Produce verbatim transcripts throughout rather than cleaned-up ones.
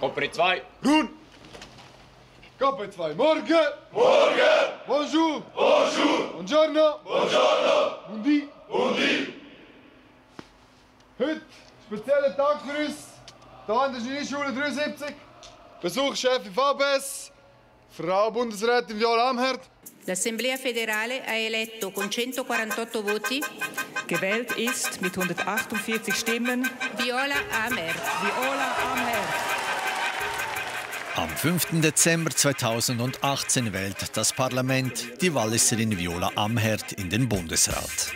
Company zwei, nun! Company zwei, morgen! Morgen! Bonjour! Bonjour! Buongiorno! Buongiorno! Buondì! Buondì! Heute spezieller Tag für uns. Hier an der Genieschule dreiundsiebzig. Besuchschef V B S, Frau Bundesrätin Viola Amherd. L'Assemblea federale ha eletto con centoquarantotto voti. Gewählt ist mit hundertachtundvierzig Stimmen Viola Amherd. Viola Amherd. Am fünften Dezember zweitausendachtzehn wählt das Parlament die Walliserin Viola Amherd in den Bundesrat.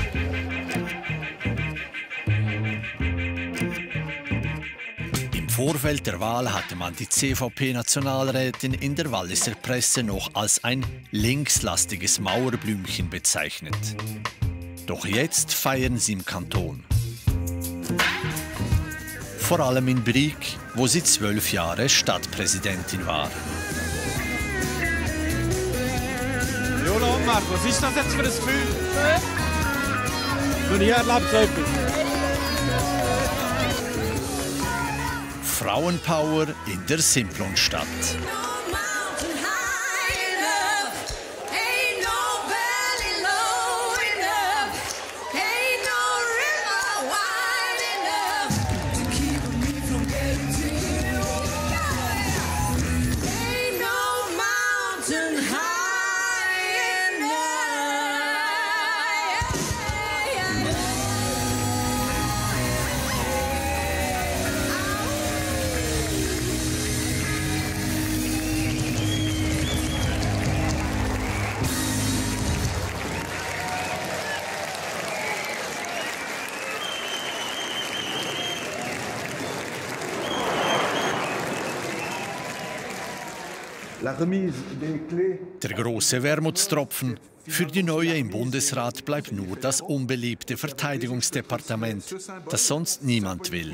Im Vorfeld der Wahl hatte man die C V P-Nationalrätin in der Walliser Presse noch als ein linkslastiges Mauerblümchen bezeichnet. Doch jetzt feiern sie im Kanton. Vor allem in Brieg, wo sie zwölf Jahre Stadtpräsidentin war. Viola Amherd, was ist das jetzt für ein Gefühl? Noch nie erlebt so etwas. Frauenpower in der Simplonstadt. Der große Wermutstropfen. Für die Neue im Bundesrat bleibt nur das unbeliebte Verteidigungsdepartement, das sonst niemand will.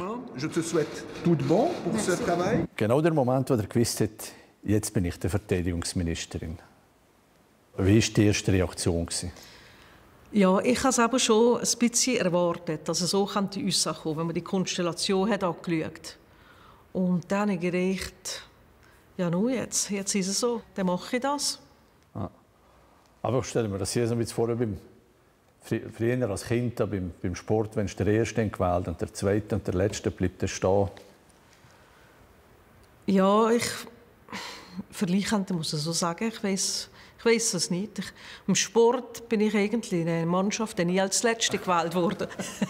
Genau der Moment, wo er gewusst hat, jetzt bin ich die Verteidigungsministerin. Wie war die erste Reaktion? Ja, ich habe es aber schon ein bisschen erwartet, dass es so die Aussage kommen, wenn man die Konstellation hat angeschaut. Und dann habe ich gedacht, ja, nun jetzt, jetzt ist es so, dann mache ich das. Ah. Aber ich stelle mir das hier so ein bisschen vor, beim, früher als Kind beim, beim Sport, wenn du den Ersten gewählt und der Zweite und der Letzte bleibt da stehen. Ja, ich vergleichend muss ich so sagen, ich weiß ich weiß es nicht. Ich, Im Sport bin ich eigentlich in einer Mannschaft, die nie als Letzte gewählt wurde.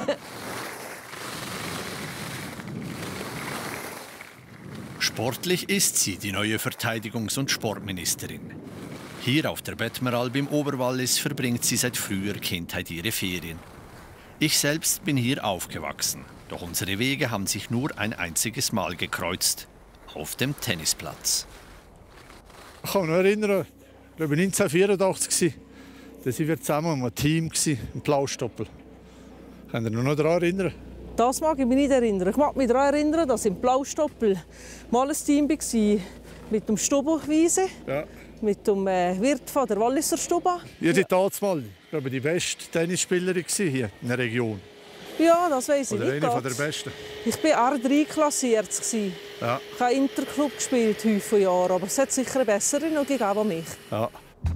Sportlich ist sie die neue Verteidigungs- und Sportministerin. Hier auf der Bettmeralp im Oberwallis verbringt sie seit früher Kindheit ihre Ferien. Ich selbst bin hier aufgewachsen, doch unsere Wege haben sich nur ein einziges Mal gekreuzt, auf dem Tennisplatz. Ich kann mich noch erinnern, ich glaube neunzehnhundertvierundachtzig war, da waren wir zusammen im Team im Plaustoppel. Könnt ihr euch noch daran erinnern? Das mag ich mich nicht erinnern. Ich mag mich daran erinnern, dass im Plaustoppel mal ein Team war mit dem Stubo-Wiese, ja. mit dem äh, Wirt von der Walliser Stube. Ihr seid damals, ich glaube, die beste Tennisspielerin hier in der Region. Ja, das weiss ich Oder nicht. Oder eine der besten. Ich war R drei klassiert. Ja. Ich habe Interclub gespielt, viele Jahre, aber es hat sicher eine bessere noch gegeben als mich. Ja.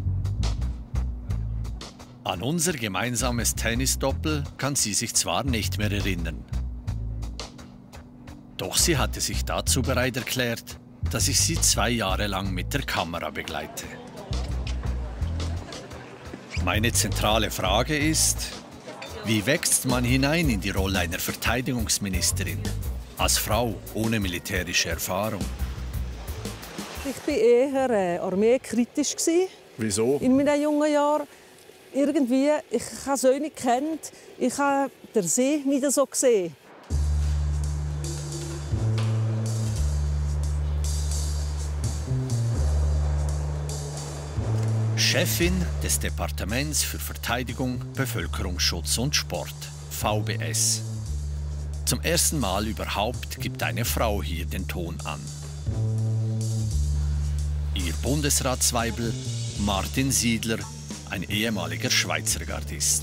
An unser gemeinsames Tennisdoppel kann sie sich zwar nicht mehr erinnern. Doch sie hatte sich dazu bereit erklärt, dass ich sie zwei Jahre lang mit der Kamera begleite. Meine zentrale Frage ist, wie wächst man hinein in die Rolle einer Verteidigungsministerin, als Frau ohne militärische Erfahrung? Ich war eher äh, armeekritisch. Wieso? In meinen jungen Jahren. Irgendwie, ich habe es auch nicht gekannt, ich habe den See nicht so gesehen. Chefin des Departements für Verteidigung, Bevölkerungsschutz und Sport, V B S. Zum ersten Mal überhaupt gibt eine Frau hier den Ton an. Ihr Bundesratsweibel Martin Siedler, ein ehemaliger Schweizer Gardist.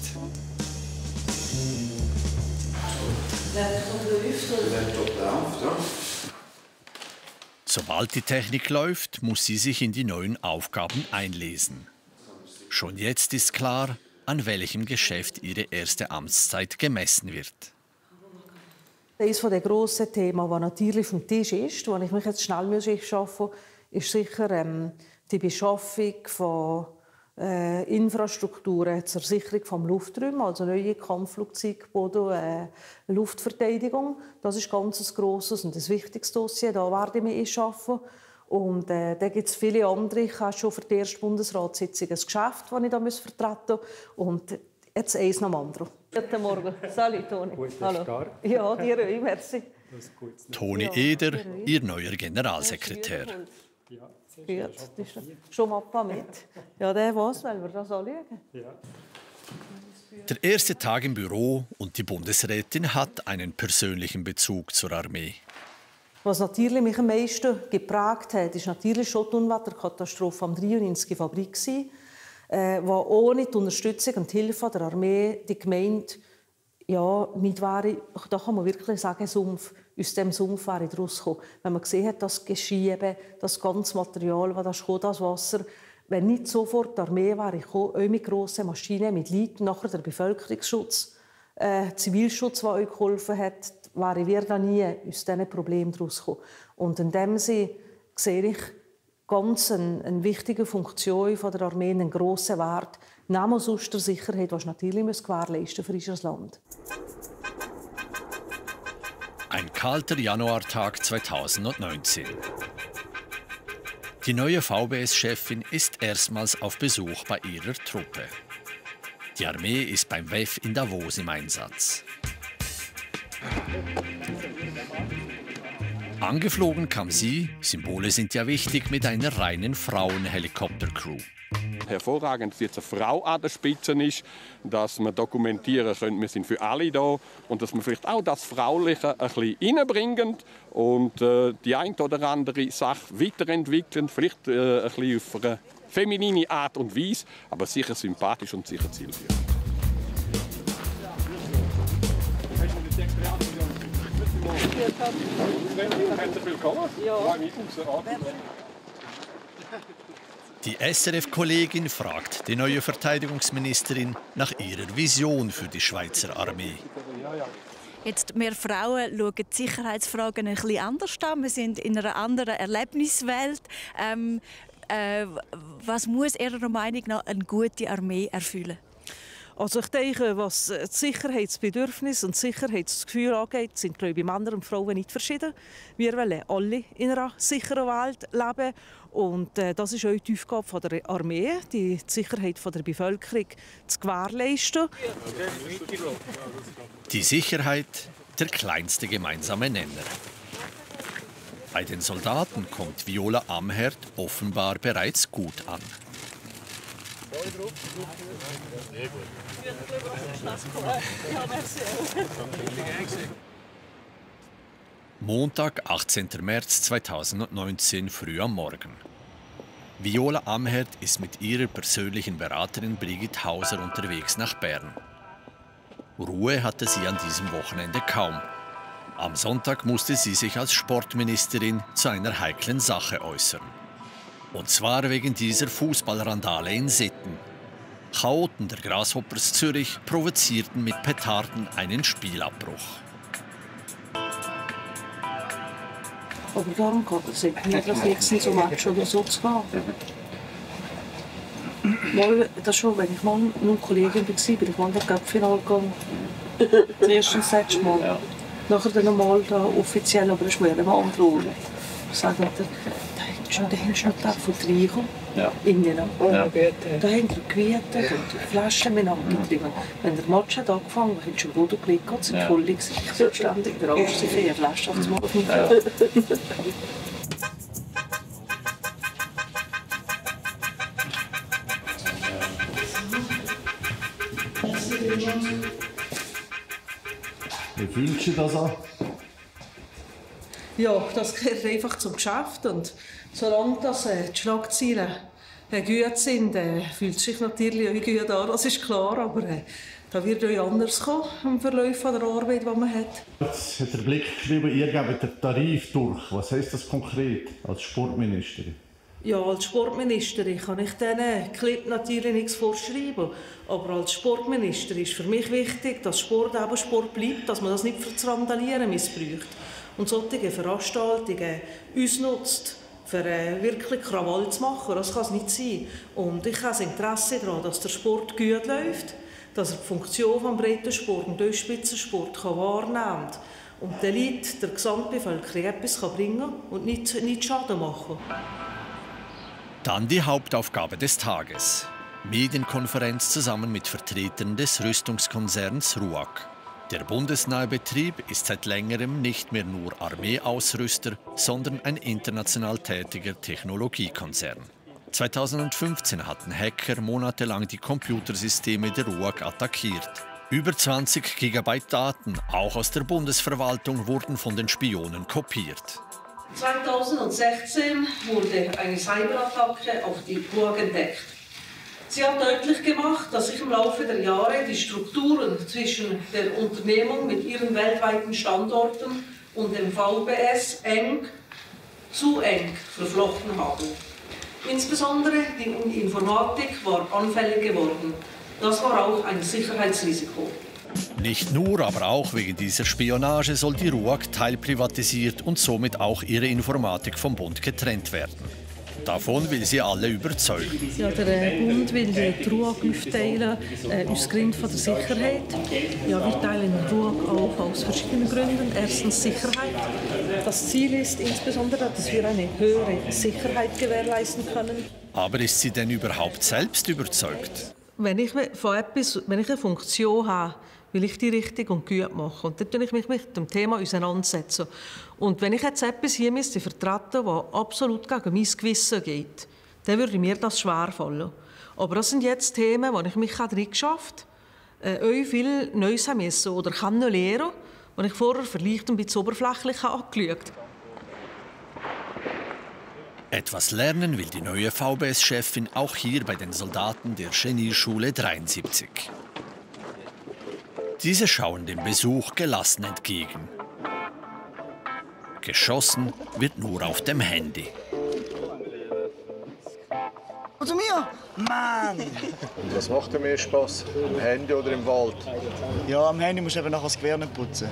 Sobald die Technik läuft, muss sie sich in die neuen Aufgaben einlesen. Schon jetzt ist klar, an welchem Geschäft ihre erste Amtszeit gemessen wird. Eines der grossen Themen, das natürlich auf dem Tisch ist, wo ich mich jetzt schnell arbeiten muss, ist sicher ähm, die Beschaffung von äh, Infrastrukturen zur Sicherung des Luftraums, also neue Kampfflugzeuge, Boden, äh, Luftverteidigung. Das ist ganz ein grosses und ein wichtiges Dossier. Da werde ich mich arbeiten. Und äh, da gibt es viele andere. Ich habe schon für die erste Bundesratssitzung ein Geschäft, das ich da vertreten muss. Und jetzt eins nach dem anderen. Guten Morgen. Salut, Toni. Hallo. Ja, dir auch. Merci. Toni Eder, ihr neuer Generalsekretär. Ja, das ist schon Mappa mit. Ja, der weiß, weil wir das anschauen. Der erste Tag im Büro und die Bundesrätin hat einen persönlichen Bezug zur Armee. Was natürlich mich am meisten geprägt hat, ist natürlich schon die Unwetterkatastrophe am dreiundneunzig in Fabrik, äh, wo ohne die Unterstützung und die Hilfe der Armee die Gemeinde ja, nicht wäre, da kann man wirklich sagen, Sumpf, aus dem Sumpf wäre ich rausgekommen. Wenn man gesehen hat, das Geschiebe, das ganze Material, das kam, das Wasser, wenn nicht sofort die Armee wäre gekommen, auch mit grossen Maschinen, mit Leuten, nachher der Bevölkerungsschutz, äh, Zivilschutz, der euch geholfen hat, wäre wir da nie aus diesen Problemen rausgekommen. Und in dem Sinne sehe ich ganz eine, eine wichtige Funktion von der Armee, einen grossen Wert, neben aus der Sicherheit, was natürlich gewährleisten für unser Land. Ein kalter Januartag zweitausendneunzehn. Die neue V B S-Chefin ist erstmals auf Besuch bei ihrer Truppe. Die Armee ist beim W E F in Davos im Einsatz. Angeflogen kam sie, Symbole sind ja wichtig, mit einer reinen Frauen-Helikopter-Crew. Hervorragend, dass jetzt eine Frau an der Spitze ist, dass wir dokumentieren können, wir sind für alle da und dass wir vielleicht auch das Frauliche ein bisschen reinbringen und äh, die eine oder andere Sache weiterentwickeln, vielleicht äh, ein bisschen auf eine feminine Art und Weise, aber sicher sympathisch und sicher zielführend. Herzlich willkommen. Ja. Die S R F-Kollegin fragt die neue Verteidigungsministerin nach ihrer Vision für die Schweizer Armee. Jetzt, wir Frauen schauen die Sicherheitsfragen ein bisschen anders an. Wir sind in einer anderen Erlebniswelt. Ähm, äh, was muss Ihrer Meinung nach eine gute Armee erfüllen? Also ich denke, was das Sicherheitsbedürfnis und das Sicherheitsgefühl angeht, sind glaube ich, Männer und Frauen nicht verschieden. Wir wollen alle in einer sicheren Welt leben. Und äh, das ist auch die Aufgabe der Armee, die Sicherheit der Bevölkerung zu gewährleisten. Die Sicherheit, der kleinste gemeinsame Nenner. Bei den Soldaten kommt Viola Amherd offenbar bereits gut an. Montag, achtzehnten März zweitausendneunzehn, früh am Morgen. Viola Amherd ist mit ihrer persönlichen Beraterin Brigitte Hauser unterwegs nach Bern. Ruhe hatte sie an diesem Wochenende kaum. Am Sonntag musste sie sich als Sportministerin zu einer heiklen Sache äußern. Und zwar wegen dieser Fußballrandale in Sitten. Chaoten der Grasshoppers Zürich provozierten mit Petarden einen Spielabbruch. Aber darum geht es nicht, dass jetzt nicht so Match oder so zu gehen. Mal, das schon, wenn ich mal mit einer Kollegin war, bin ich mal in das Cup-Finale gegangen. Das erste und letzte Mal. Ja. Nachher dann mal da offiziell, aber das war mir immer andere Rolle. Ich sage mir, da hättest du noch gedacht, von reinkommen. Ja. Innen. Ja. Da haben wir gewietet und die Flaschen mit abgetrieben. Wenn der Match hat angefangen hat, hättest du am Boden gelegt, Gott sei Dank voll. Ich bin ständig der Angst, ich eine Flasche aufs Mal auf mich. Ja. Wie fühlst du das an? Ja, das gehört einfach zum Geschäft. Und solange das, äh, die Schlagzeilen äh, gut sind, äh, fühlt es sich natürlich auch gut an, das ist klar. Aber äh, Da wird euch anders kommen im Verlauf der Arbeit, die man hat. Jetzt hat der Blick geschrieben, ihr gebt den Tarif durch. Was heisst das konkret als Sportministerin? Ja, als Sportministerin kann ich diesen Clip natürlich nichts vorschreiben. Aber als Sportminister ist für mich wichtig, dass Sport eben Sport bleibt, dass man das nicht für das Randalieren missbraucht. Und solche Veranstaltungen uns nutzt, für äh, wirklich Krawall zu machen. Das kann es nicht sein. Und ich habe das Interesse daran, dass der Sport gut läuft, dass er die Funktion des Breitensport und des Spitzensport wahrnehmen kann und den Leuten, der Gesamtbevölkerung etwas bringen kann und nicht, nicht Schaden machen. Dann die Hauptaufgabe des Tages. Medienkonferenz zusammen mit Vertretern des Rüstungskonzerns RUAG. Der bundesnahe Betrieb ist seit längerem nicht mehr nur Armeeausrüster, sondern ein international tätiger Technologiekonzern. zweitausendfünfzehn hatten Hacker monatelang die Computersysteme der RUAG attackiert. Über zwanzig Gigabyte Daten, auch aus der Bundesverwaltung, wurden von den Spionen kopiert. zweitausendsechzehn wurde eine Cyberattacke auf die RUAG entdeckt. Sie hat deutlich gemacht, dass sich im Laufe der Jahre die Strukturen zwischen der Unternehmung mit ihren weltweiten Standorten und dem V B S eng, zu eng verflochten haben. Insbesondere die Informatik war anfällig geworden. Das war auch ein Sicherheitsrisiko. Nicht nur, aber auch wegen dieser Spionage soll die RUAG teilprivatisiert und somit auch ihre Informatik vom Bund getrennt werden. Davon will sie alle überzeugen. Ja, der Bund will die RUAG aufteilen, äh, aus Gründen von der Sicherheit. Ja, wir teilen die RUAG auf aus verschiedenen Gründen. Erstens Sicherheit. Das Ziel ist insbesondere, dass wir eine höhere Sicherheit gewährleisten können. Aber ist sie denn überhaupt selbst überzeugt? Wenn ich, von etwas, wenn ich eine Funktion habe, will ich die richtig und gut machen. Und dann tue ich mich mit dem Thema auseinandersetzen. Und wenn ich jetzt etwas hier müsste vertreten, das absolut gegen mein Gewissen geht, dann würde mir das schwerfallen. Aber das sind jetzt Themen, wo ich mich drin geschafft habe, äh, euch viel Neues haben müssen oder kann noch lernen, die ich vorher vielleicht ein bisschen oberflächlich angeschaut habe. Etwas lernen will die neue V B S-Chefin auch hier bei den Soldaten der Genieschule dreiundsiebzig. Diese schauen dem Besuch gelassen entgegen. Geschossen wird nur auf dem Handy. Zu mir? Mann! Und was macht dir mehr Spaß? Am Handy oder im Wald? Ja, am Handy musst du eben nachher das Gewehr nicht putzen.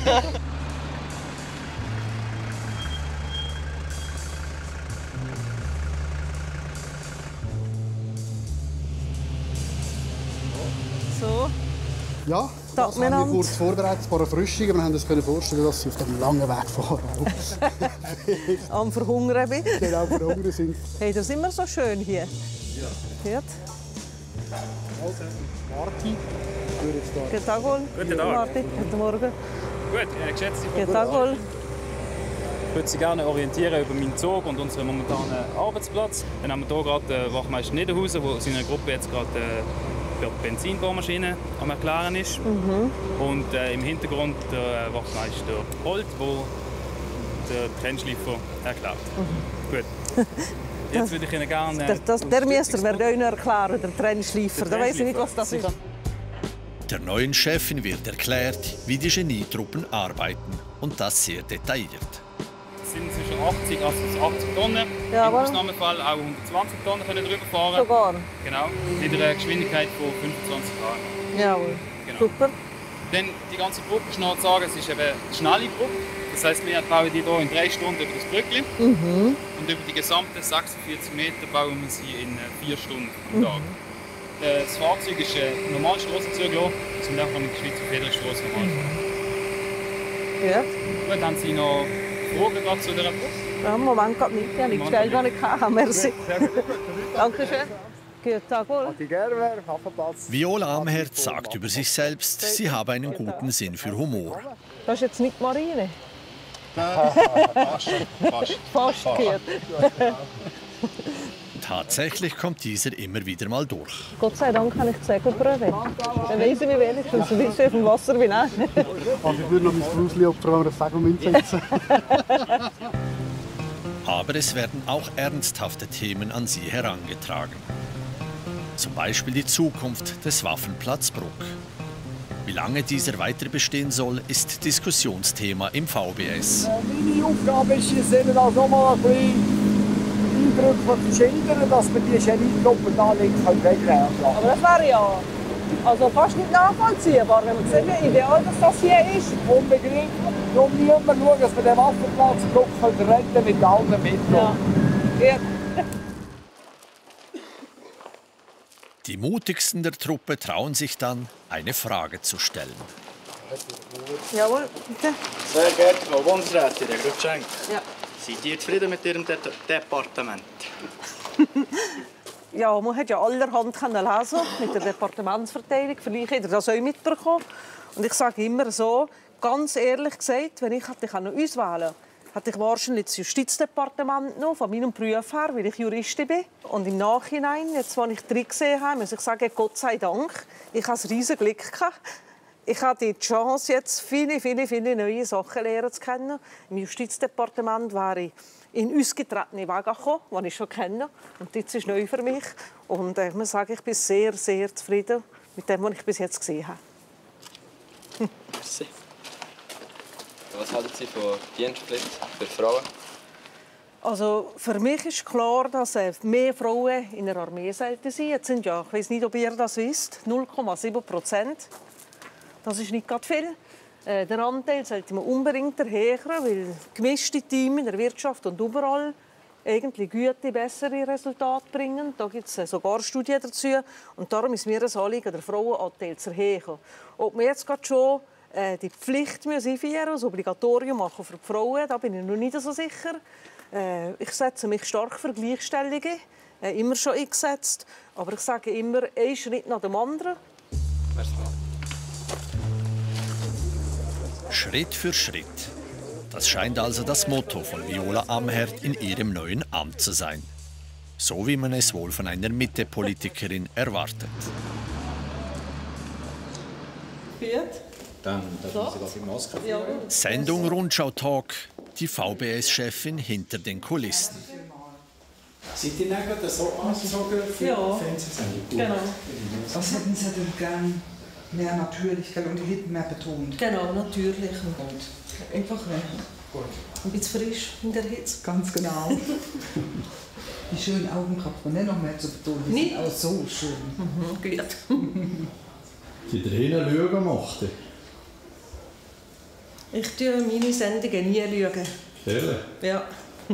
So. Ja, das haben wir kurz vorbereitet, ein paar Erfrischungen. Wir haben uns vorstellen, dass sie auf dem langen Weg fahren. Am Verhungern bin. Genau, verhungern sind. Hey, das ist immer so schön hier. Ja. Gut. Also, Marti, würde jetzt da. Guten Tag, wohl. Guten Tag. Marti, guten Morgen. Gut, äh, geschätzte Frau Guten Tag, wohl. Ich würde Sie gerne orientieren über meinen Zug und unseren momentanen Arbeitsplatz. Dann haben wir hier gerade den Wachmeister Niederhausen, der seiner Gruppe jetzt gerade äh, für die Benzinbohrmaschine am Erklären ist. Mhm. Und äh, im Hintergrund der äh, Wachmeister Holt, der den Trennschleifer erklärt. Mhm. Gut. Jetzt würde ich Ihnen gerne... Das, das, der Meister wird euch erklären, der Trennschleifer. Da weiß ich nicht, was das ist. Der neuen Chefin wird erklärt, wie die Genietruppen arbeiten. Und das sehr detailliert. Es sind zwischen achtzig, also achtzig Tonnen. Ja, im Ausnahmefall auch hundertzwanzig Tonnen können drüber fahren. Sogar? Genau, mit einer Geschwindigkeit von fünfundzwanzig Kilometer pro Stunde. Jawohl, genau. Super. Dann die ganze Gruppe ist noch zu sagen, es ist eben eine schnelle Gruppe. Das heisst, wir bauen die hier in drei Stunden über das Brückli. Mhm. Und über die gesamten sechsundvierzig Meter bauen wir sie in vier Stunden am Tag. Mhm. Das Fahrzeug ist eine normale Straße zugelassen. Wir sind einfach mit der Schweizer Federstraße normal fahren. Ja. Gut, haben Sie noch Fragen gerade zu dieser Brücke? Ja, Moment, gerade nicht. Ich habe nicht gestellt, was ich hatte. Merci. Dankeschön. Guten Tag, wohl. Viola Amherz sagt über sich selbst, sie habe einen guten Sinn für Humor. Das ist jetzt nicht Marine. Fast. Fast. Fast gehört. Tatsächlich kommt dieser immer wieder mal durch. Gott sei Dank kann ich die Segelprüfe. Dann weiss ich mich wenigstens, wie ich auf dem Wasser bin. Also ich würde noch mein Brusli opfern, wenn wir das Segel einsetzen. Aber es werden auch ernsthafte Themen an sie herangetragen. Zum Beispiel die Zukunft des Waffenplatz Bruck. Wie lange dieser weiter bestehen soll, ist Diskussionsthema im V B S. Meine Aufgabe ist es, Ihnen das nochmal ein bisschen eindrücklich zu schildern, dass wir die Genietruppe da links regeln können. Aber das wäre ja also fast nicht nachvollziehbar, wenn man sieht, wie ideal dass das hier ist. Unbegreiflich. Darum müssen wir schauen, dass wir den Waffenplatz retten mit allen Mitteln. Ja. Ja. Die mutigsten der Truppe trauen sich dann, eine Frage zu stellen. Jawohl, bitte. Sehr geehrte Frau Bundesrätin, Herr Grutschenk. Ja. Seid ihr zufrieden mit Ihrem De Departement? Ja, man hat ja allerhand lesen mit der Departementsverteilung. Vielleicht habt ihr das auch mitbekommen. Und ich sage immer so, ganz ehrlich gesagt, wenn ich hätte uns wählen konnte, hätte ich wahrscheinlich das Justizdepartement noch, von meinem Beruf her, weil ich Juristin bin. Und im Nachhinein, jetzt, als ich drin gesehen habe, muss ich sagen, Gott sei Dank, ich hatte ein riesiges Glück gehabt. Ich hatte die Chance, jetzt viele, viele, viele neue Sachen lernen zu kennen. Im Justizdepartement wäre ich in ausgetretene Wege gekommen, die ich schon kenne. Und das ist neu für mich. Und ich muss sagen, ich bin sehr, sehr zufrieden mit dem, was ich bis jetzt gesehen habe. Merci. Was halten Sie von Dienstpflicht für Frauen? Also für mich ist klar, dass mehr Frauen in der Armee sollten sein. Jetzt sind ja, ich weiß nicht, ob ihr das wisst, null Komma sieben Prozent. Das ist nicht gerade viel. Äh, der Anteil sollte man unbedingt erhöhen, weil gemischte Teams in der Wirtschaft und überall eigentlich gute, bessere Resultate bringen. Da gibt es sogar Studien dazu. Und darum ist mir ein Anliegen, den Frauenanteil zu erhöhen. Ob wir jetzt gerade schon äh, die Pflicht einführen, das Obligatorium machen für die Frauen, da bin ich noch nicht so sicher. Äh, ich setze mich stark für Gleichstellungen, äh, immer schon eingesetzt. Aber ich sage immer, ein Schritt nach dem anderen. Merci. Schritt für Schritt. Das scheint also das Motto von Viola Amherd in ihrem neuen Amt zu sein. So wie man es wohl von einer Mitte-Politikerin erwartet. Dann dürfen Sie die Maske führen. Sendung Rundschau-Talk, die V B S-Chefin hinter den Kulissen. Seid ihr nicht gerade so angezogen für Ja. die Fernsehsendung? Genau. Was hätten Sie denn gern mehr Natürlichkeit und die Lippen mehr betont? Genau, natürlich. Und einfach Gut. ein bisschen frisch in der Hitze. Ganz genau. Die schönen Augen braucht man nicht noch mehr zu betonen. Die sind auch so schön. Mhm, gut. Die drinnen Lügen macht. Ich schaue meine Sendungen nie. Schauen. Ehrlich? Ja.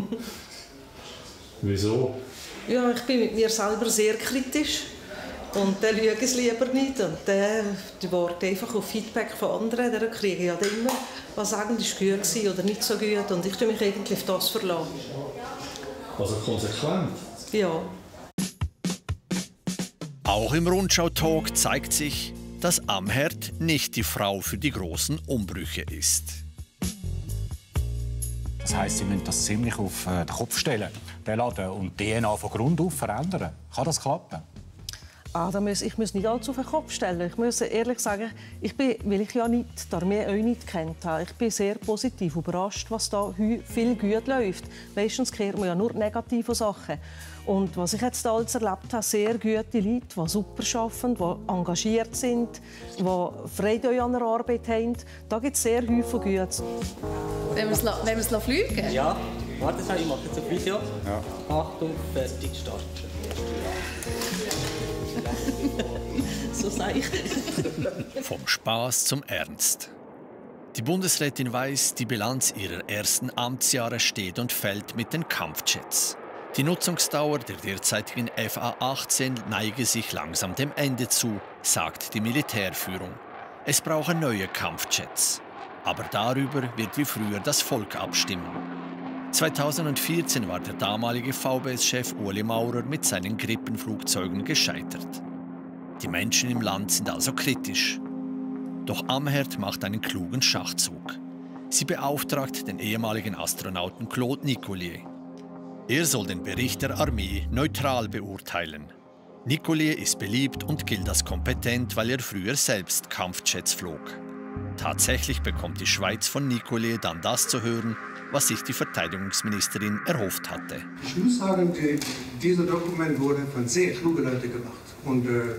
Wieso? Ja, ich bin mit mir selber sehr kritisch. Und dann schaue ich es lieber nicht. Und dann die warte einfach auf Feedback von anderen. Dann kriege ich ja dann immer, was eigentlich gut war oder nicht so gut. Und ich tue mich eigentlich auf das verlassen. Also konsequent? Ja. Auch im Rundschau-Talk zeigt sich, dass Amherd nicht die Frau für die großen Umbrüche ist. Das heisst, Sie müssen das ziemlich auf den Kopf stellen, den Laden, und die D N A von Grund auf verändern. Kann das klappen? Ah, da muss, ich muss nicht alles auf den Kopf stellen. Ich muss ehrlich sagen, ich bin, weil ich ja nicht, die Armee auch nicht kennt habe, ich bin sehr positiv überrascht, was da viel gut läuft. Meistens hört man ja nur negative Sachen. Und was ich jetzt alles erlebt habe, sehr gute Leute, die super arbeiten, die engagiert sind, die Freude an der Arbeit haben. Da gibt es sehr häufig Gutes. Wenn wir es fliegen? Ja, warte schnell, ich mache jetzt ein Video. Ja. Achtung, fertig, Start. So sage ich. Vom Spaß zum Ernst. Die Bundesrätin weiß, die Bilanz ihrer ersten Amtsjahre steht und fällt mit den Kampfjets. Die Nutzungsdauer der derzeitigen F A achtzehn neige sich langsam dem Ende zu, sagt die Militärführung. Es brauchen neue Kampfjets. Aber darüber wird wie früher das Volk abstimmen. zweitausendvierzehn war der damalige V B S-Chef Ueli Maurer mit seinen Grippenflugzeugen gescheitert. Die Menschen im Land sind also kritisch. Doch Amherd macht einen klugen Schachzug. Sie beauftragt den ehemaligen Astronauten Claude Nicollier. Er soll den Bericht der Armee neutral beurteilen. Nicollier ist beliebt und gilt als kompetent, weil er früher selbst Kampfjets flog. Tatsächlich bekommt die Schweiz von Nicollier dann das zu hören, was sich die Verteidigungsministerin erhofft hatte. Ich muss sagen, dieses Dokument wurde von sehr klugen Leuten gemacht. Und äh,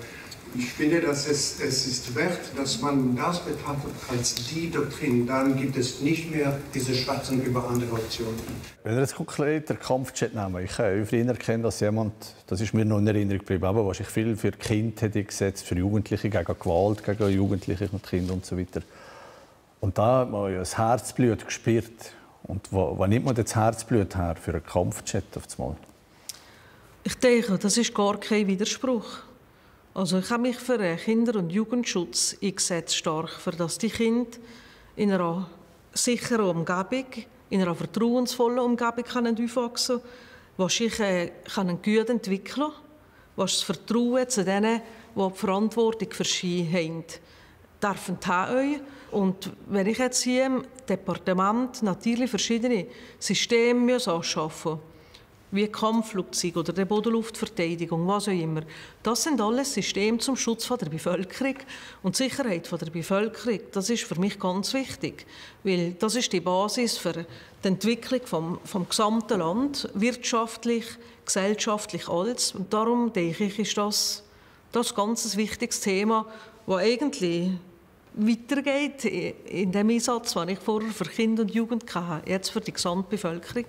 Ich finde, dass es, es ist wert, dass man das betrachtet als die Doktrin. Dann gibt es nicht mehr diese Schwatzen über andere Optionen. Wenn wir jetzt konkret den Kampfjet nehmen, ich habe früher erkannt, dass jemand, das ist mir noch in Erinnerung geblieben, aber was ich viel für Kinder hätte gesetzt, für Jugendliche, gegen Gewalt, gegen Jugendliche und Kinder und so weiter. Und da hat man ja das Herzblut gespürt. Und wo, wo nimmt man das Herzblut her für einen Kampfjet auf einmal? Ich denke, das ist gar kein Widerspruch. Also ich habe mich für den Kinder- und Jugendschutz eingesetzt, stark, für dass die Kinder in einer sicheren Umgebung, in einer vertrauensvollen Umgebung aufwachsen können, wo sich äh, eine Güte entwickeln kann, wo das Vertrauen zu denen, die die Verantwortung für sie haben, dürfen haben. Und wenn ich jetzt hier im Departement natürlich verschiedene Systeme anschaffen muss, wie Kampfflugzeuge oder die Bodenluftverteidigung, was auch immer. Das sind alles Systeme zum Schutz der Bevölkerung und die Sicherheit der Bevölkerung. Das ist für mich ganz wichtig, weil das ist die Basis für die Entwicklung vom, vom gesamten Land, wirtschaftlich, gesellschaftlich, alles. Und darum denke ich, ist das, das ganz ein wichtiges Thema, das eigentlich weitergeht in dem Einsatz, den ich vorher für Kinder und Jugend hatte, jetzt für die gesamte Bevölkerung.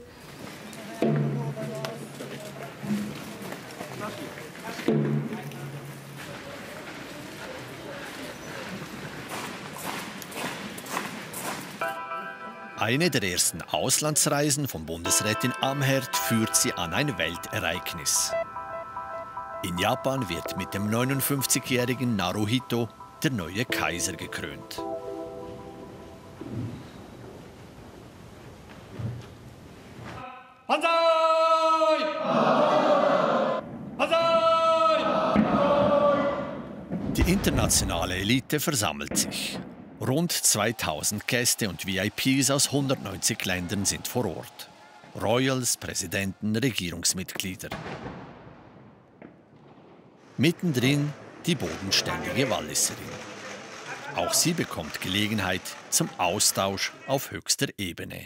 Eine der ersten Auslandsreisen von Bundesrätin Amherd führt sie an ein Weltereignis. In Japan wird mit dem neunundfünfzigjährigen Naruhito der neue Kaiser gekrönt. Banzai! Banzai! Die internationale Elite versammelt sich. Rund zweitausend Gäste und V I Ps aus hundertneunzig Ländern sind vor Ort. Royals, Präsidenten, Regierungsmitglieder. Mittendrin die bodenständige Walliserin. Auch sie bekommt Gelegenheit zum Austausch auf höchster Ebene.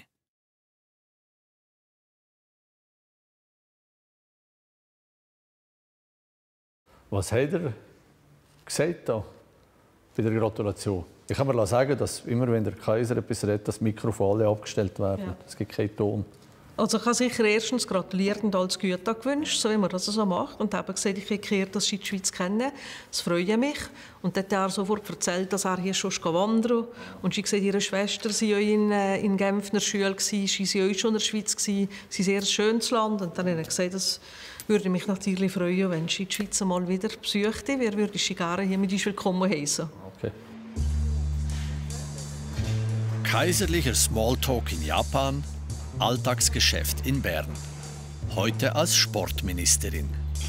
Was hat er gesagt da bei der Gratulation? Ich kann mir sagen, dass immer, wenn der Kaiser etwas redet, das Mikrofon alle abgestellt werden. Ja. Es gibt keinen Ton. Also ich habe sicher erstens gratuliert und alles Gute gewünscht, so wie man das so macht. Und habe gesagt, ich habe dass Sie die Schweiz kennen. Das freut mich. Und dann hat er sofort erzählt, dass er hier schon wandern. Und sie hat gesagt, ihre Schwester war ja in, äh, in Genf in der Schule, sie war ja schon in der Schweiz, sie ist ein sehr schönes Land. Und dann habe ich gesagt, das würde mich natürlich freuen, wenn sie die Schweiz mal wieder besuchte. Wir würden sie gerne hier mit uns willkommen heißen. Okay. Kaiserlicher Smalltalk in Japan, Alltagsgeschäft in Bern. Heute als Sportministerin.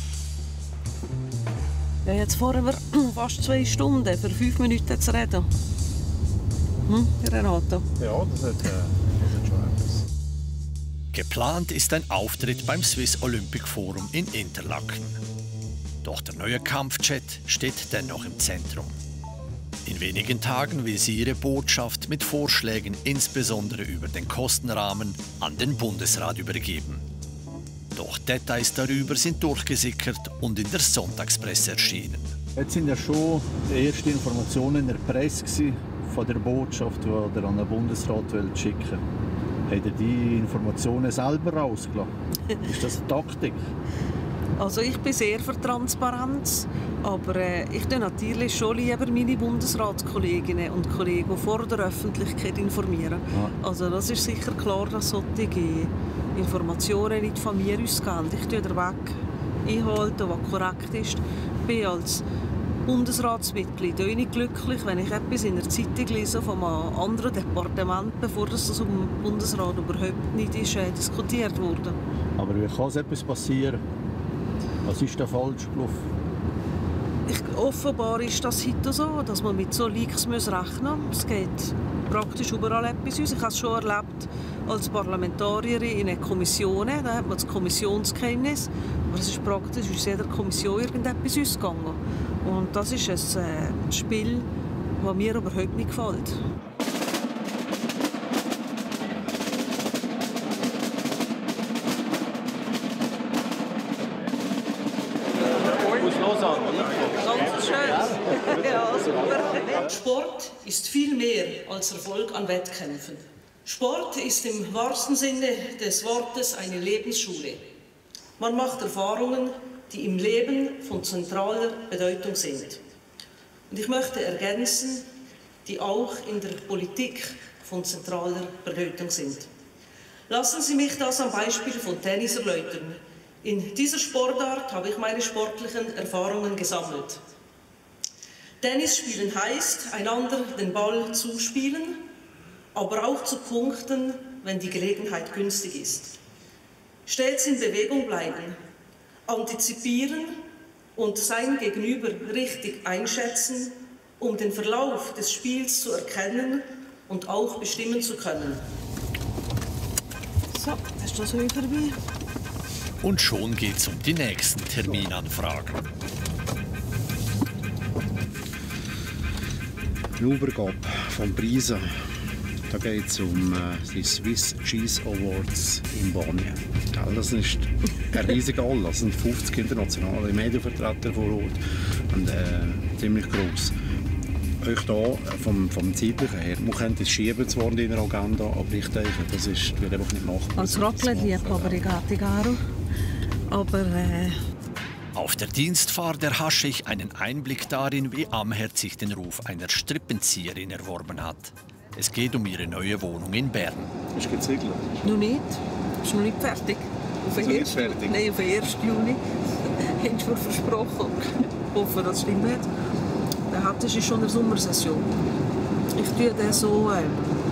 Ja, jetzt fahren wir fast zwei Stunden, für fünf Minuten zu reden. Hm, Renato? Ja, das hat, äh, das hat schon etwas. Geplant ist ein Auftritt beim Swiss Olympic Forum in Interlaken. Doch der neue Kampfjet steht dennoch im Zentrum. In wenigen Tagen will sie ihre Botschaft mit Vorschlägen insbesondere über den Kostenrahmen an den Bundesrat übergeben. Doch Details darüber sind durchgesickert und in der Sonntagspresse erschienen. Jetzt sind ja schon die ersten Informationen in der Presse von der Botschaft, die er an den Bundesrat schicken will. Hat er die Informationen selber rausgelassen? Ist das eine Taktik? Also ich bin sehr für Transparenz, aber äh, ich tue natürlich schon lieber meine Bundesratskolleginnen und Kollegen vor der Öffentlichkeit informieren. Ja. Also das ist sicher klar, dass solche Informationen nicht von mir ausgehen. Ich tue den Weg einhalten, was korrekt ist. Ich bin als Bundesratsmitglied auch nicht glücklich, wenn ich etwas in der Zeitung lese von einem anderen Departement, bevor das im Bundesrat überhaupt nicht ist, äh, diskutiert wurde. Aber wie kann so etwas passieren? Was ist da falsch gelaufen? Ich, offenbar ist das heute so, dass man mit so Leaks rechnen muss. Es geht praktisch überall etwas aus. Ich habe es schon erlebt als Parlamentarierin in einer Kommission. Da hat man das Kommissionsgeheimnis. Aber es ist praktisch aus jeder Kommission irgendetwas ausgegangen. Und das ist ein äh, Spiel, das mir überhaupt nicht gefällt. Ganz schön. Ja, super. Sport ist viel mehr als Erfolg an Wettkämpfen. Sport ist im wahrsten Sinne des Wortes eine Lebensschule. Man macht Erfahrungen, die im Leben von zentraler Bedeutung sind. Und ich möchte ergänzen, die auch in der Politik von zentraler Bedeutung sind. Lassen Sie mich das am Beispiel von Tennis erläutern. In dieser Sportart habe ich meine sportlichen Erfahrungen gesammelt. Tennis spielen heißt, einander den Ball zuspielen, aber auch zu punkten, wenn die Gelegenheit günstig ist. Stets in Bewegung bleiben, antizipieren und sein Gegenüber richtig einschätzen, um den Verlauf des Spiels zu erkennen und auch bestimmen zu können. So, das ist das wieder vorbei. Und schon geht's um die nächsten Terminanfragen. Die Übergabe von Preisen. Da geht es um äh, die Swiss Cheese Awards in Bonn. Das ist ein riesiger All. Es sind fünfzig internationale Medienvertreter vor Ort und äh, ziemlich gross. Euch hier vom, vom Zeitlichen her, man könnte es schieben zwar in der Agenda, aber ich denke, das ist, wird einfach nicht machbar. Als Raclette-Liebhaber Gattigaro. Aber äh... Auf der Dienstfahrt erhasche ich einen Einblick darin, wie Amherd sich den Ruf einer Strippenzieherin erworben hat. Es geht um ihre neue Wohnung in Bern. Ist geziegelt? Noch nicht. Ist noch nicht fertig. Auf den ersten fertig? Nein, auf den ersten Juni. Haben sie mir versprochen. Ich hoffe, das stimmt. Der hat ist schon in der Sommersession. Ich tue den so ähm,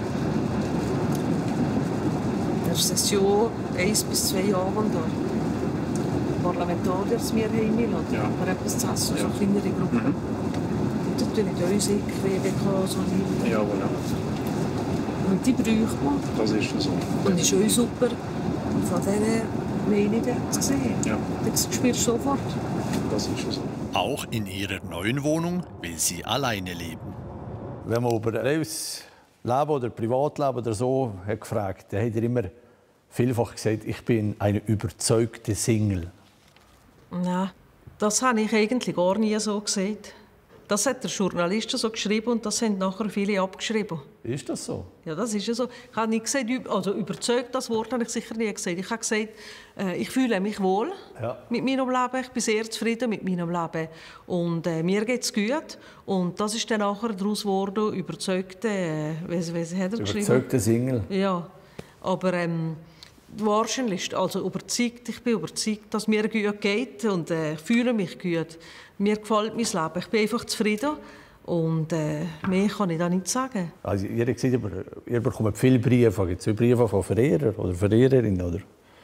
in der Session eins bis zwei Abende Parlamentarier zu mir heimladen. Ja. Oder etwas zu essen, so eine kleinere Gruppe. Mhm. Und dann tue ich uns W B K so rein. Ja, voilà. Und die braucht man. Das ist so. Und das ist auch super, von diesen Meinungen zu sehen. Ja. Das spürst du sofort. Das ist so. Auch in ihrer neuen Wohnung will sie alleine leben. Wenn man über ein Leben oder Privatleben oder so hat gefragt, dann hat er immer vielfach gesagt, ich bin eine überzeugte Single. Nein, das habe ich eigentlich gar nie so gesagt. Das hat der Journalist so geschrieben und das haben nachher viele abgeschrieben. Ist das so? Ja, das ist ja so. Ich habe nicht gesagt, also überzeugt, das Wort habe ich sicher nie gesagt. Ich habe gesagt, äh, ich fühle mich wohl ja. mit meinem Leben. Ich bin sehr zufrieden mit meinem Leben. Und äh, mir geht es gut. Und das ist dann nachher daraus geworden, überzeugte, äh, wie, wie hat er geschrieben? Überzeugte Single. Ja, aber ähm, wahrscheinlich, also überzeugt, ich bin überzeugt, dass mir gut geht und äh, ich fühle mich gut. Mir gefällt mein Leben. Ich bin einfach zufrieden und äh, mehr kann ich da nicht sagen. Also, ihr habt gesagt, ihr bekommt viele Briefe. Gibt es Briefe von Verehrern oder Verehrerinnen? Oder?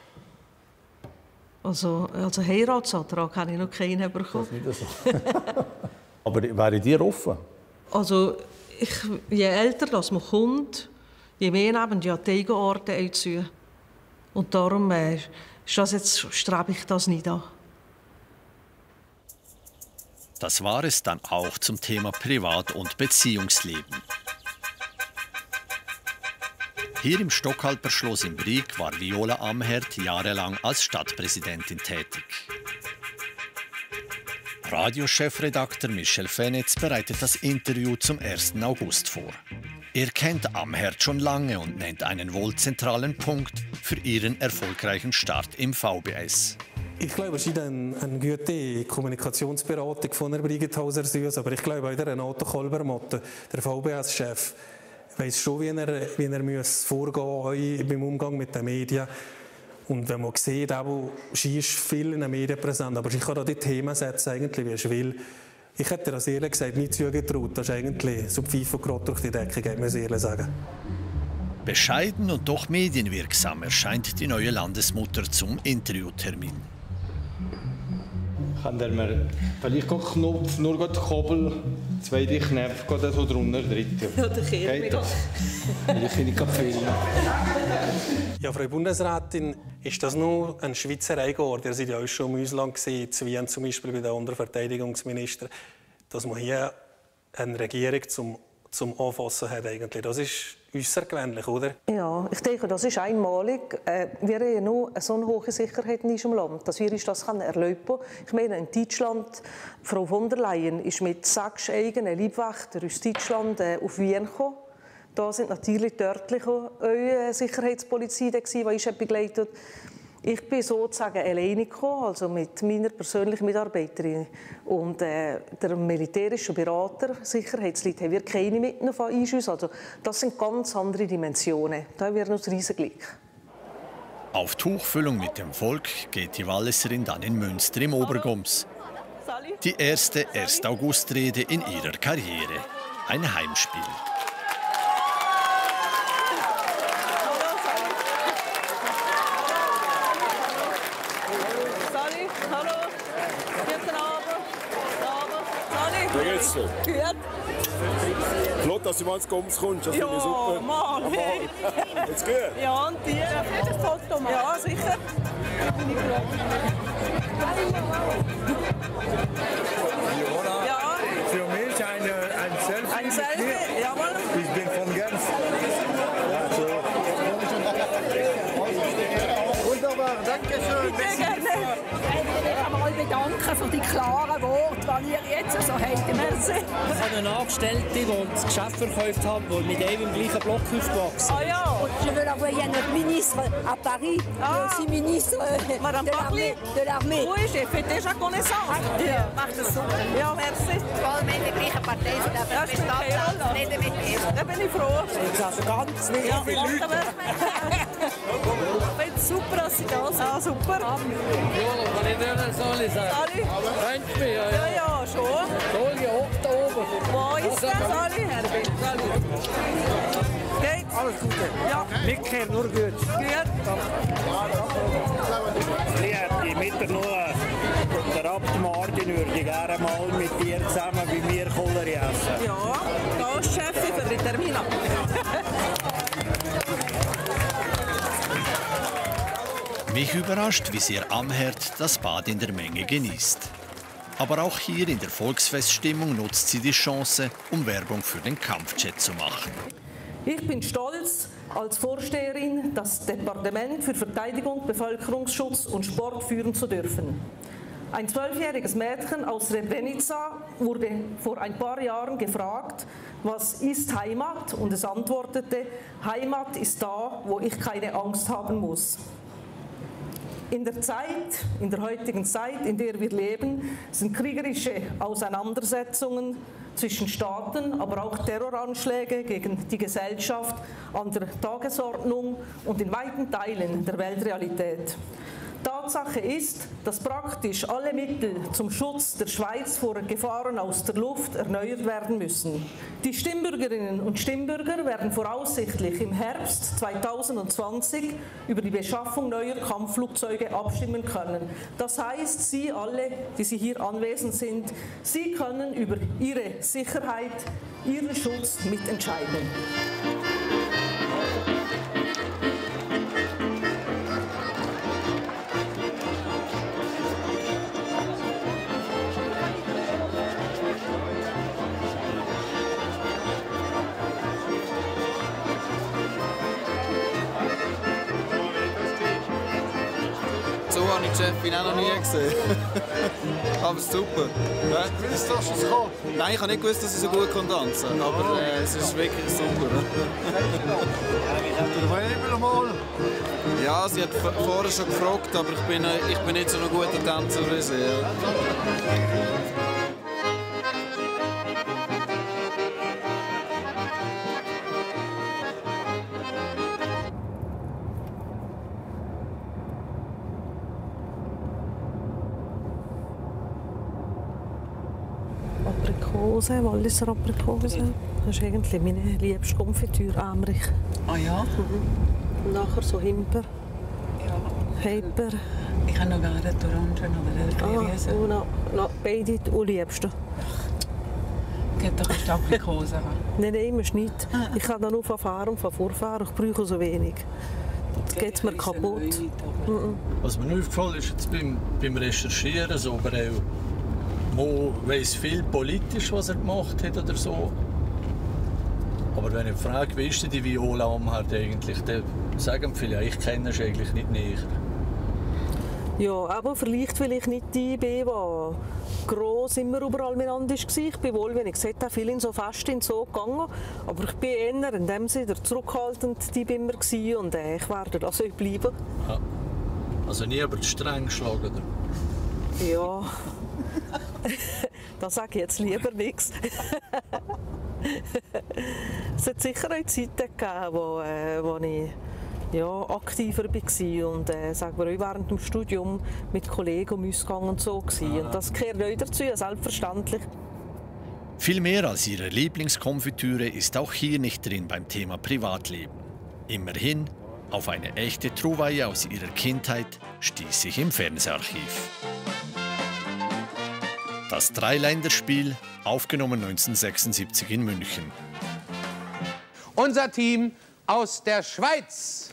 Also, also Heiratsantrag habe ich noch keinen bekommen. Das ist nicht so. Aber wären ihr offen? Also, ich, je älter das man kommt, je mehr nehmen ja die Eigenarten einzu. Und darum äh, ist das jetzt, strebe ich das nicht an. Das war es dann auch zum Thema Privat- und Beziehungsleben. Hier im Stockhalper Schloss in Brig war Viola Amherd jahrelang als Stadtpräsidentin tätig. Radiochefredakteur Michel Fenetz bereitet das Interview zum ersten August vor. Er kennt Amherd schon lange und nennt einen wohl zentralen Punkt für ihren erfolgreichen Start im V B S. Ich glaube, es ist eine, eine gute Kommunikationsberatung von der Brigethauser Süß, aber ich glaube auch der Renato Kolbermotte, der V B S-Chef, weiss schon, wie er, wie er muss vorgehen muss beim Umgang mit den Medien. Und wenn man sieht, auch, sie ist viel in den Medien präsent, aber ich kann da die Themen setzen, eigentlich, wie ich will. Ich hätte das ehrlich gesagt nicht zugetraut. Das ist eigentlich so Pfeife gerade durch die Decke, muss ich ehrlich sagen. Bescheiden und doch medienwirksam erscheint die neue Landesmutter zum Interviewtermin. Kann der mir vielleicht Knopf, nur den Kabel, zweite Knöpfe, so drunter, dritte. Ja, der Geht das? Ich kann nicht filmen. Ja, Frau Bundesrätin, ist das nur ein Schweizer Eigenort? Ihr seid ja auch schon im Ausland gesehen, in Wien zum Beispiel bei den anderen Verteidigungsministern, dass man hier eine Regierung zum, zum Anfassen hat. Eigentlich. Das ist außergewöhnlich, oder? Ja, ich denke, das ist einmalig. Äh, wir haben ja noch so eine hohe Sicherheit in unserem Land, dass wir uns das erlauben können. Ich meine, in Deutschland, Frau von der Leyen ist mit sechs eigenen Leibwächtern aus Deutschland äh, auf Wien gekommen. Da sind natürlich die örtliche äh, Sicherheitspolizei, die uns begleitet. Ich bin sozusagen alleine gekommen, also mit meiner persönlichen Mitarbeiterin. Und äh, der militärische Berater, Sicherheitsleute, haben wir keine mit von uns. Also das sind ganz andere Dimensionen. Da haben wir noch ein Riesenglück. Auf Tuchfüllung mit dem Volk geht die Walliserin dann in Münster im Obergums. Die erste ersten August-Rede in ihrer Karriere. Ein Heimspiel. Wie geht's dir? Gut. Flott, dass du mal ins Gums kommst. Das ja, finde ich super. Mal. Mal. Jetzt gut? Ja, und dir? Darf ich das Foto machen? Ja, sicher. Bin ich froh. Ja. Für mich eine, ein Selfie. Ein Selfie, jawohl. Ich bin von Genf. Wunderbar, danke schön. Bitte gerne. Ich kann mich bedanken für die klaren Worte, die ihr jetzt so habt. Merci. Ich habe eine Angestellte, die das Geschäft verkauft hat, die mit ihm im gleichen Block aufgewachsen ist. Ah ja. Je veux l'envoyer à notre ministre à Paris, ah. aussi ministre Madame de l'armée. De l'armée. Oui, j'ai fait déjà connaissance. Ja, macht das so. Ja, merci. Weil wir in der gleichen Partei sind, aber ja, wir stehen nicht mit ihm. Da bin ich froh. Ich habe ganz nicht ja, viele Leute. Ich finde es super, dass Sie da sind. Ah, super. Ja, kann ich dir Sali sagen? Sali? Kennst du mich? Ja, ja, ja, schon. Sali, hockt da oben. Wo ist der Sali, Herbert? Sali. Geht's? Alles Gute. Ja. Mitkehr, nur gut. Gut. Ich hätte mit nur der Abt Martin würde ich gerne mal mit dir zusammen bei mir Kollari essen. Ja, da ist Chef für die Termine. Mich überrascht, wie sehr Amherd das Bad in der Menge genießt. Aber auch hier in der Volksfeststimmung nutzt sie die Chance, um Werbung für den Kampfjet zu machen. Ich bin stolz, als Vorsteherin das Departement für Verteidigung, Bevölkerungsschutz und Sport führen zu dürfen. Ein zwölfjähriges Mädchen aus Srebrenica wurde vor ein paar Jahren gefragt, was ist Heimat? Und es antwortete, Heimat ist da, wo ich keine Angst haben muss. In der Zeit, in der heutigen Zeit, in der wir leben, sind kriegerische Auseinandersetzungen zwischen Staaten, aber auch Terroranschläge gegen die Gesellschaft an der Tagesordnung und in weiten Teilen der Weltrealität. Tatsache ist, dass praktisch alle Mittel zum Schutz der Schweiz vor Gefahren aus der Luft erneuert werden müssen. Die Stimmbürgerinnen und Stimmbürger werden voraussichtlich im Herbst zweitausendzwanzig über die Beschaffung neuer Kampfflugzeuge abstimmen können. Das heißt, Sie alle, die Sie hier anwesend sind, Sie können über Ihre Sicherheit, Ihren Schutz mitentscheiden. So habe ich die Chefin auch noch nie gesehen. Aber super. Ja. Hast du gewusst, dass es kommt? Nein, ich habe nicht gewusst, dass sie so gut tanzen kann. Aber äh, es ist wirklich super. Du mal. Ja, sie hat vorher schon gefragt, aber ich bin, ich bin nicht so ein guter Tänzer wie sie. Ja. Aprikose, Walliser Aprikose. Das ist eigentlich meine liebste Konfitüre, Amrich. Ah ja? Mhm. Und nachher so Himper, ja. Hyper. Ich habe noch gar nicht Orangen oder Erdbeerwiese. Ah, no, no, beide die liebsten. Geht doch eine Aprikose. Nein, nein, musst nicht. Ah. Ich kann da nur von Fahren und von Vorfahren. Ich brauche so wenig. Das geht mir kaputt. Mhm. Was mir aufgefallen ist jetzt beim, beim Recherchieren, so, aber auch Mo weiss viel politisch, was er gemacht hat oder so. Aber wenn ich frage, wie ist die Viola Amherd eigentlich, dann sagen viele, ja, ich kenne sie eigentlich nicht näher. Ja, aber vielleicht vielleicht nicht die, die gross immer überall miteinander war. Ich bin wohl, wenn ich gesagt habe, viel in so Festen so gegangen. Aber ich bin eher in dem Sinne der zurückhaltend die immer gewesen und äh, ich werde da so bleiben. Ja. Also nie über die Stränge geschlagen, oder? Ja, da sage ich jetzt lieber nichts. Es hat sicher auch Zeiten gegeben, wo, äh, wo ich ja, aktiver war und äh, sagen wir auch während dem Studium mit Kollegen um uns gegangen und so war. Und das gehört auch dazu, selbstverständlich. Viel mehr als ihre Lieblingskonfitüre ist auch hier nicht drin beim Thema Privatleben. Immerhin, auf eine echte Trouvaille aus ihrer Kindheit stieß ich im Fernseharchiv. Das Dreiländerspiel, aufgenommen neunzehnhundertsechsundsiebzig in München. Unser Team aus der Schweiz.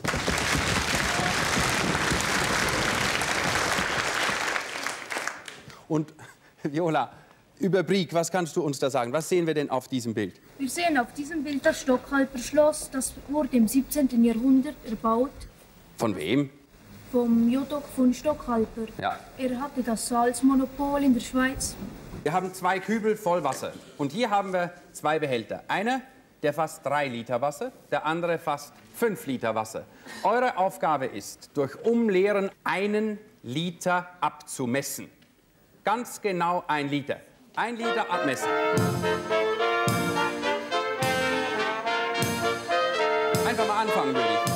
Und Viola, über Brieg, was kannst du uns da sagen? Was sehen wir denn auf diesem Bild? Wir sehen auf diesem Bild das Stockhalper Schloss. Das wurde im siebzehnten Jahrhundert erbaut. Von wem? Vom Jodok von Stockhalper. Ja. Er hatte das Salzmonopol in der Schweiz. Wir haben zwei Kübel voll Wasser. Und hier haben wir zwei Behälter. Einer, der fasst drei Liter Wasser, der andere fasst fünf Liter Wasser. Eure Aufgabe ist, durch Umleeren einen Liter abzumessen. Ganz genau ein Liter. Ein Liter abmessen. Einfach mal anfangen, würde ich.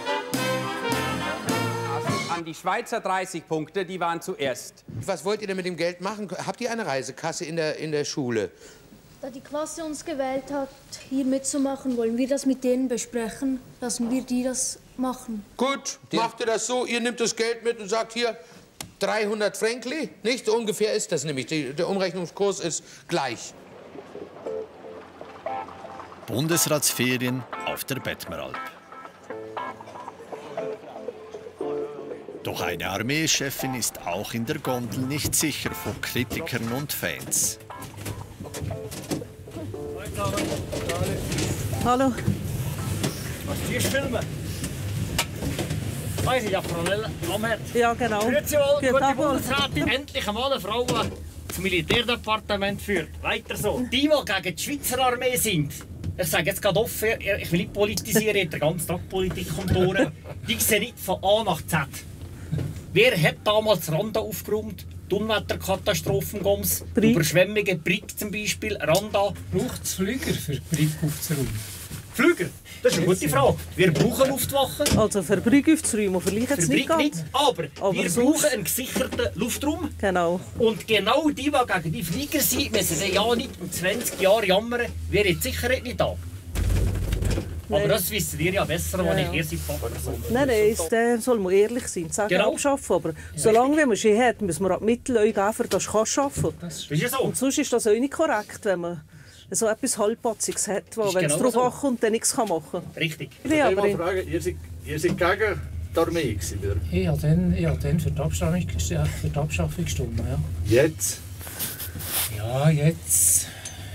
An die Schweizer dreißig Punkte, die waren zuerst. Was wollt ihr denn mit dem Geld machen? Habt ihr eine Reisekasse in der, in der Schule? Da die Klasse uns gewählt hat, hier mitzumachen, wollen wir das mit denen besprechen. Lassen wir die das machen. Gut, macht ihr das so, ihr nehmt das Geld mit und sagt hier dreihundert Fränkli, nicht? So ungefähr ist das nämlich, die, der Umrechnungskurs ist gleich. Bundesratsferien auf der Bettmeralp. Doch eine Armeechefin ist auch in der Gondel nicht sicher vor Kritikern und Fans. Hallo. Was tust du filmen? Weiss ich, ja, Frau Amherd. Ja, genau. Grüezi wohl, Guten gute Abend. Bundesrätin. Endlich einmal eine Frau, die das Militärdepartement führt. Weiter so. Die, die gegen die Schweizer Armee sind, ich sage jetzt gerade offen, ich will nicht politisieren, ich habe den ganzen Tag Politik um die Ohren. Die sehen nicht von A nach Z. Wer hat damals Randa aufgeräumt? Die Unwetterkatastrophen Goms, Überschwemmungen, Brieg zum Beispiel, Randa. Braucht es Flüger für Brieg aufzuräumen? Flüger? Das ist eine gute Frage. Wir brauchen Luftwaffen. Also für Brieg aufzuräumen, vielleicht jetzt nicht ganz. Nicht, aber, aber wir sonst brauchen einen gesicherten Luftraum. Genau. Und genau die, die gegen die Flieger sind, müssen dann ja nicht um zwanzig Jahre jammern, wäre die Sicherheit nicht da. Nein. Aber das wisst ihr ja besser, als Ja, ich ja. hier Papa so. Nein, nein, da soll man ehrlich sein, sagen Genau. abschaffen. Aber solange wie man sie hat, müssen wir auch die Mittel euch geben, für das kann schaffen. Das ist ja so. Und sonst ist das auch nicht korrekt, wenn man so etwas Halbpatziges hat, wo, Ist wenn es genau darauf so. ankommt, dann nichts machen kann. Richtig. Ja, aber Ich frage, ihr seid, ihr seid gegen die Armee gewesen, oder? Ich habe dann, ich habe dann für, die Abschaffung, ja, für die Abschaffung gestimmt. Ja. Jetzt? Ja, jetzt.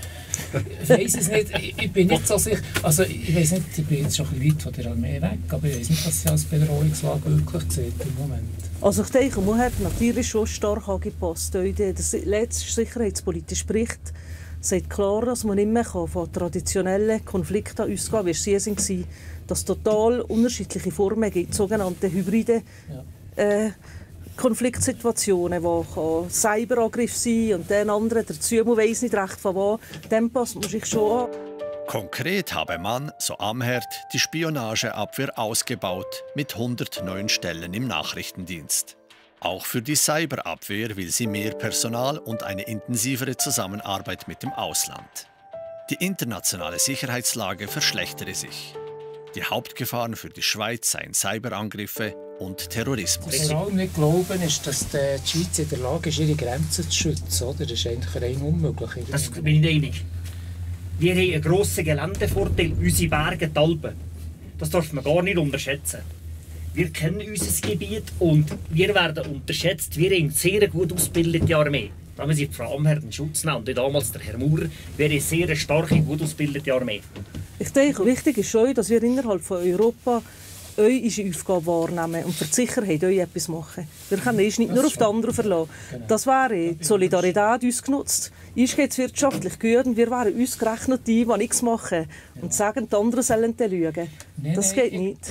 Ich weiß es nicht. Ich, ich bin nicht so sicher. Also, ich weiß nicht, ich bin jetzt schon ein bisschen weit von der Armee weg, aber ich weiß nicht, was sie als Bedrohungslage wirklich sieht im Moment. Also ich denke, man hat natürlich schon stark angepasst. Der letzte sicherheitspolitische Bericht sagt klar, dass man nicht mehr von traditionellen Konflikten ausgehen kann, wie sie waren, dass es total unterschiedliche Formen gibt, sogenannte hybride äh, Konfliktsituationen, die Cyberangriff sein und den anderen dazu, man weiss nicht recht von wo, dem passt man sich schon an. Konkret habe man, so Amherd, die Spionageabwehr ausgebaut mit hundert neuen Stellen im Nachrichtendienst. Auch für die Cyberabwehr will sie mehr Personal und eine intensivere Zusammenarbeit mit dem Ausland. Die internationale Sicherheitslage verschlechtere sich. Die Hauptgefahren für die Schweiz seien Cyberangriffe und Terrorismus. Was wir alle nicht glauben, ist, dass die Schweiz in der Lage ist, ihre Grenzen zu schützen. Oder? Das ist eigentlich rein unmöglich. Das bin ich einig. Wir haben einen grossen Geländevorteil, unsere Berge, die Alpen. Das darf man gar nicht unterschätzen. Wir kennen unser Gebiet und wir werden unterschätzt. Wir haben eine sehr gut ausgebildete Armee. Da müssen die Frau Amherd in Schutz nehmen. Und damals der Herr Maurer wäre eine sehr starke, gut ausgebildete Armee. Ich denke, wichtig ist schon, dass wir innerhalb von Europa eure Aufgabe wahrnehmen und für die Sicherheit euch etwas machen. Wir können uns nicht nur auf die anderen verlassen. Das wäre die Solidarität uns genutzt. Uns geht es wirtschaftlich gut und wir wären uns gerechnet die, die nichts machen und sagen, die anderen sollen dann schauen. Das geht nicht.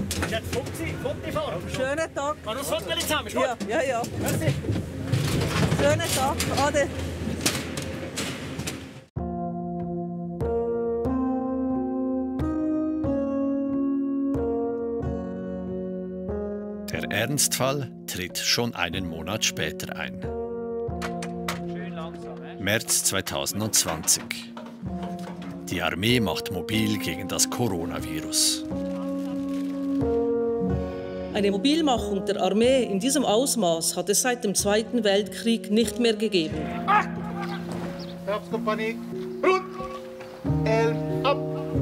Schönen Tag. Kann uns Foto zusammen? Ja, ja, ja. Merci. Schönen Tag. Ade. Der Ernstfall tritt schon einen Monat später ein. März zweitausendzwanzig. Die Armee macht mobil gegen das Coronavirus. Eine Mobilmachung der Armee in diesem Ausmaß hat es seit dem Zweiten Weltkrieg nicht mehr gegeben. Herbstkompanie, Brut, elf, ab.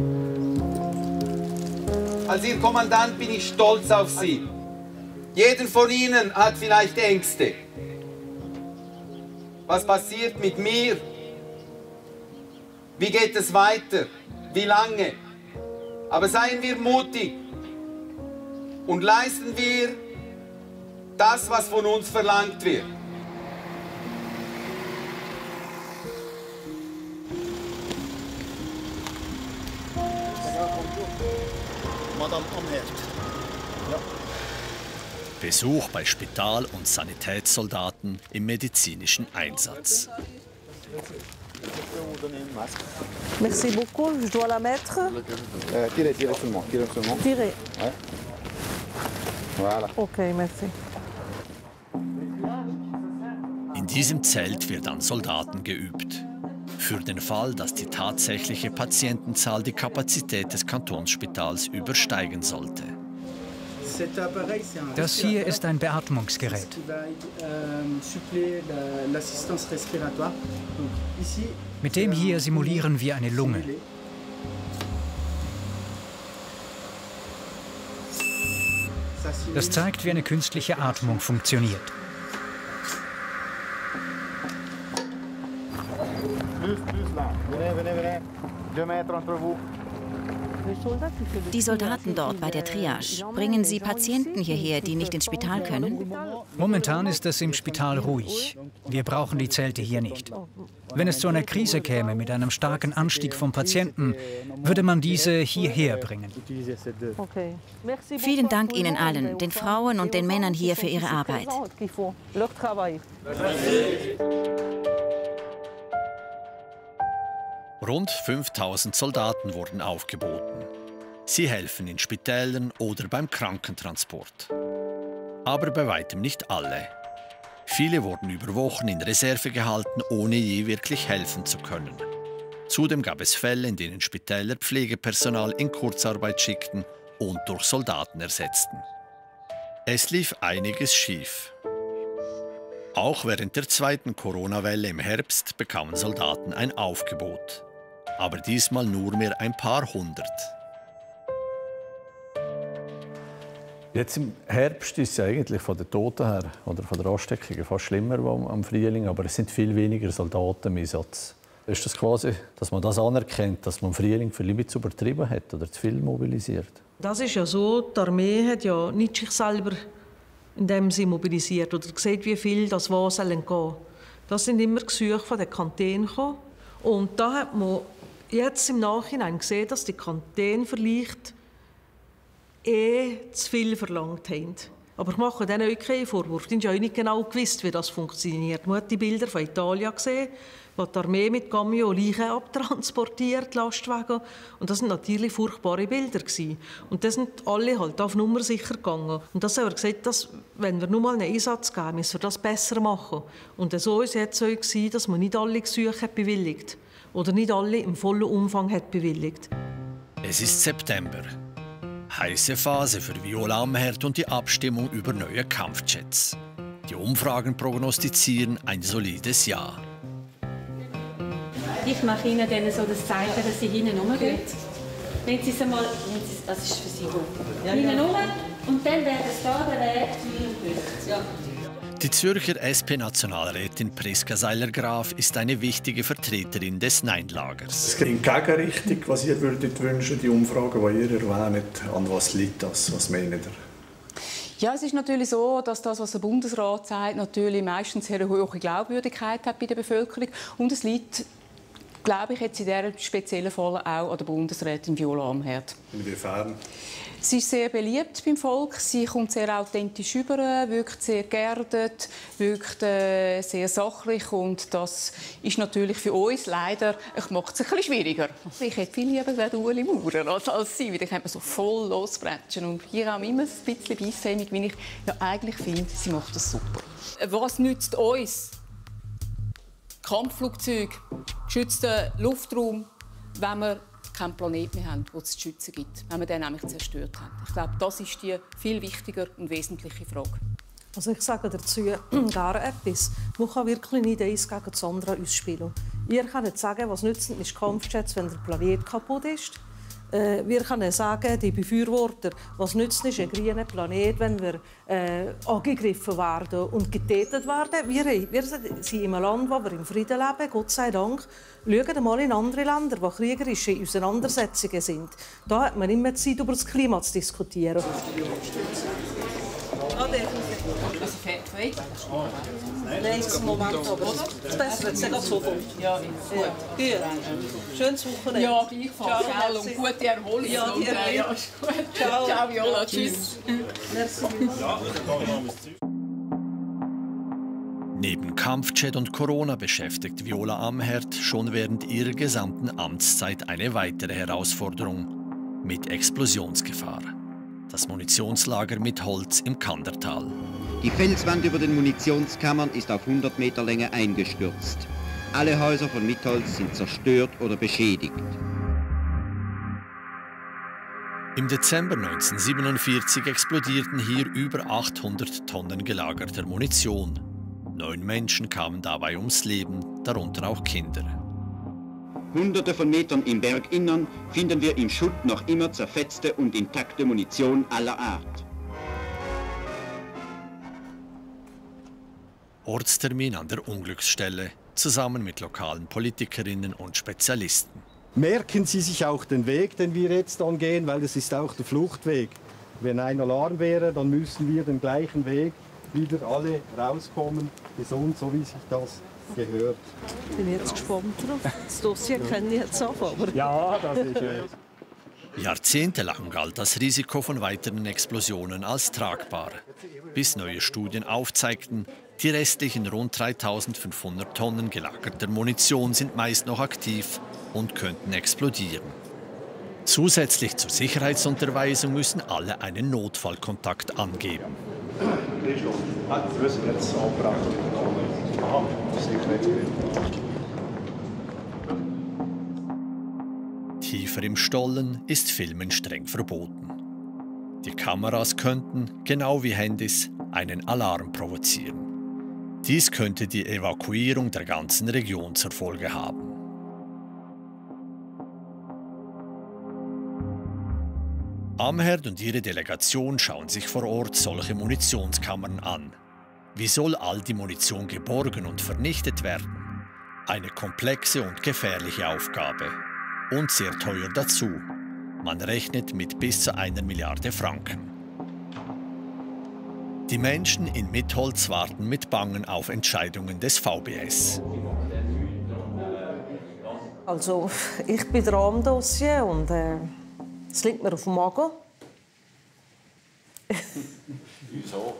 Als Ihr Kommandant bin ich stolz auf Sie. Jeder von Ihnen hat vielleicht Ängste. Was passiert mit mir? Wie geht es weiter? Wie lange? Aber seien wir mutig und leisten wir das, was von uns verlangt wird. Madame Amherd. Ja. Besuch bei Spital- und Sanitätssoldaten im medizinischen Einsatz. Merci beaucoup. Je dois la mettre. Euh, tirez, tirez seulement, tirez seulement. Tirez. Ouais. Voilà. Okay, merci. In diesem Zelt wird an Soldaten geübt. Für den Fall, dass die tatsächliche Patientenzahl die Kapazität des Kantonsspitals übersteigen sollte. Das hier ist ein Beatmungsgerät. Mit dem hier simulieren wir eine Lunge. Das zeigt, wie eine künstliche Atmung funktioniert. Die Soldaten dort bei der Triage, bringen sie Patienten hierher, die nicht ins Spital können? Momentan ist es im Spital ruhig. Wir brauchen die Zelte hier nicht. Wenn es zu einer Krise käme mit einem starken Anstieg von Patienten, würde man diese hierher bringen. Vielen Dank Ihnen allen, den Frauen und den Männern hier für Ihre Arbeit. Rund fünftausend Soldaten wurden aufgeboten. Sie helfen in Spitälern oder beim Krankentransport. Aber bei weitem nicht alle. Viele wurden über Wochen in Reserve gehalten, ohne je wirklich helfen zu können. Zudem gab es Fälle, in denen Spitäler Pflegepersonal in Kurzarbeit schickten und durch Soldaten ersetzten. Es lief einiges schief. Auch während der zweiten Corona-Welle im Herbst bekamen Soldaten ein Aufgebot. Aber diesmal nur mehr ein paar hundert. Jetzt im Herbst ist es eigentlich von den Toten her oder von der Ansteckung fast schlimmer als am Frühling, aber es sind viel weniger Soldaten im Einsatz. Ist das quasi, dass man das anerkennt, dass man im Frühling vielleicht zu übertrieben hat oder zu viel mobilisiert? Das ist ja so, die Armee hat ja nicht sich selber in dem Sinne mobilisiert oder gesehen, wie viel das wo sollen gehen. Das sind immer Gesuche von der Kantone gekommen. Und da hat man jetzt im Nachhinein gesehen, dass die Kantone vielleicht eh zu viel verlangt haben. Aber ich mache denen auch keinen Vorwurf. Die haben ja nicht genau gewusst, wie das funktioniert. Man hat die Bilder von Italien gesehen, wo die Armee mit Camion Leichen abtransportiert, Lastwagen. Und das sind natürlich furchtbare Bilder gewesen. Und das sind alle halt auf Nummer sicher gegangen. Und das haben wir gesagt, dass, wenn wir nur mal einen Einsatz geben, müssen wir das besser machen. Und so war es jetzt so gewesen, dass man nicht alle Gesuche hat bewilligt oder nicht alle im vollen Umfang hat bewilligt. Es ist September. Heiße Phase für Viola Amherd und die Abstimmung über neue Kampfjets. Die Umfragen prognostizieren ein solides Ja. Ich mache Ihnen dann so das Zeichen, dass Sie hinten rumgehen. Wenn Sie es einmal, wenn Sie, das ist für Sie gut. Ja, hinten rum ja. Und dann wäre es da der Weg zu Ihrem Bus. Ja. Die Zürcher S P-Nationalrätin Priska Seiler-Graf ist eine wichtige Vertreterin des Nein-Lagers. Es geht in Gegenrichtung, was ihr würdet wünschen, die Umfragen, die ihr erwähnt. An was liegt das? Was meint ihr? Ja, es ist natürlich so, dass das, was der Bundesrat sagt, natürlich meistens eine hohe Glaubwürdigkeit hat bei der Bevölkerung. Und es liegt, glaube ich, jetzt in diesem speziellen Fall auch an der Bundesrätin Viola Amherd. Inwiefern? Sie ist sehr beliebt beim Volk. Sie kommt sehr authentisch rüber, wirkt sehr geerdet, wirkt äh, sehr sachlich. Und das ist natürlich für uns leider, ich macht es ein bisschen schwieriger. Ich hätte viel lieber den Ueli Maurer als, als sie, weil ich könnte so voll losbretschen. Und hier auch immer ein bisschen beisshämig, wie ich ja eigentlich finde, sie macht das super. Was nützt uns Kampfflugzeuge, geschützten Luftraum, wenn wir keinen Planeten mehr haben, wo es zu schützen gibt, wenn wir den nämlich zerstört haben? Ich glaube, das ist die viel wichtiger und wesentliche Frage. Also ich sage dazu gar etwas. Man kann wirklich nicht eins gegen das andere ausspielen. Ihr könnt sagen, was nützt ist Kampfjets, wenn der Planet kaputt ist. Äh, wir können sagen, die Befürworter, was nützt ist ein grüner Planet, wenn wir äh, angegriffen werden und getötet werden. Wir, wir sind in einem Land, wo wir im Frieden leben, Gott sei Dank. Schaut mal in andere Länder, wo kriegerische Auseinandersetzungen sind. Da hat man immer Zeit, über das Klima zu diskutieren. Also fähig? Nein, das Moment, aber das Beste wird es sofort. Ja, gut. Schönes Wochenende. Ja, gleichfalls. Ciao, und gute Erholung. Ja, die Erholung. Ja, ist gut. Ciao, Ciao Viola. Tschüss. Merci. Neben Kampfjet und Corona beschäftigt Viola Amherd schon während ihrer gesamten Amtszeit eine weitere Herausforderung mit Explosionsgefahr. Das Munitionslager mit Holz im Kandertal. Die Felswand über den Munitionskammern ist auf hundert Meter Länge eingestürzt. Alle Häuser von Mitholz sind zerstört oder beschädigt. Im Dezember neunzehnhundertsiebenundvierzig explodierten hier über achthundert Tonnen gelagerter Munition. Neun Menschen kamen dabei ums Leben, darunter auch Kinder. Hunderte von Metern im Berginnern finden wir im Schutt noch immer zerfetzte und intakte Munition aller Art. Ortstermin an der Unglücksstelle, zusammen mit lokalen Politikerinnen und Spezialisten. Merken Sie sich auch den Weg, den wir jetzt angehen, weil das ist auch der Fluchtweg. Wenn ein Alarm wäre, dann müssen wir den gleichen Weg wieder alle rauskommen, gesund, so wie sich das gehört. Ich bin jetzt gespannt drauf. Das Dossier kenne ich jetzt auch, aber... Ja, das ist es. Jahrzehntelang galt das Risiko von weiteren Explosionen als tragbar, bis neue Studien aufzeigten, die restlichen rund dreitausendfünfhundert Tonnen gelagerter Munition sind meist noch aktiv und könnten explodieren. Zusätzlich zur Sicherheitsunterweisung müssen alle einen Notfallkontakt angeben. Tiefer im Stollen ist Filmen streng verboten. Die Kameras könnten, genau wie Handys, einen Alarm provozieren. Dies könnte die Evakuierung der ganzen Region zur Folge haben. Amherd und ihre Delegation schauen sich vor Ort solche Munitionskammern an. Wie soll all die Munition geborgen und vernichtet werden? Eine komplexe und gefährliche Aufgabe. Und sehr teuer dazu. Man rechnet mit bis zu einer Milliarde Franken. Die Menschen in Mitholz warten mit Bangen auf Entscheidungen des V B S. Also, ich bin dran am Dossier und äh, es liegt mir auf dem Magen. Wieso?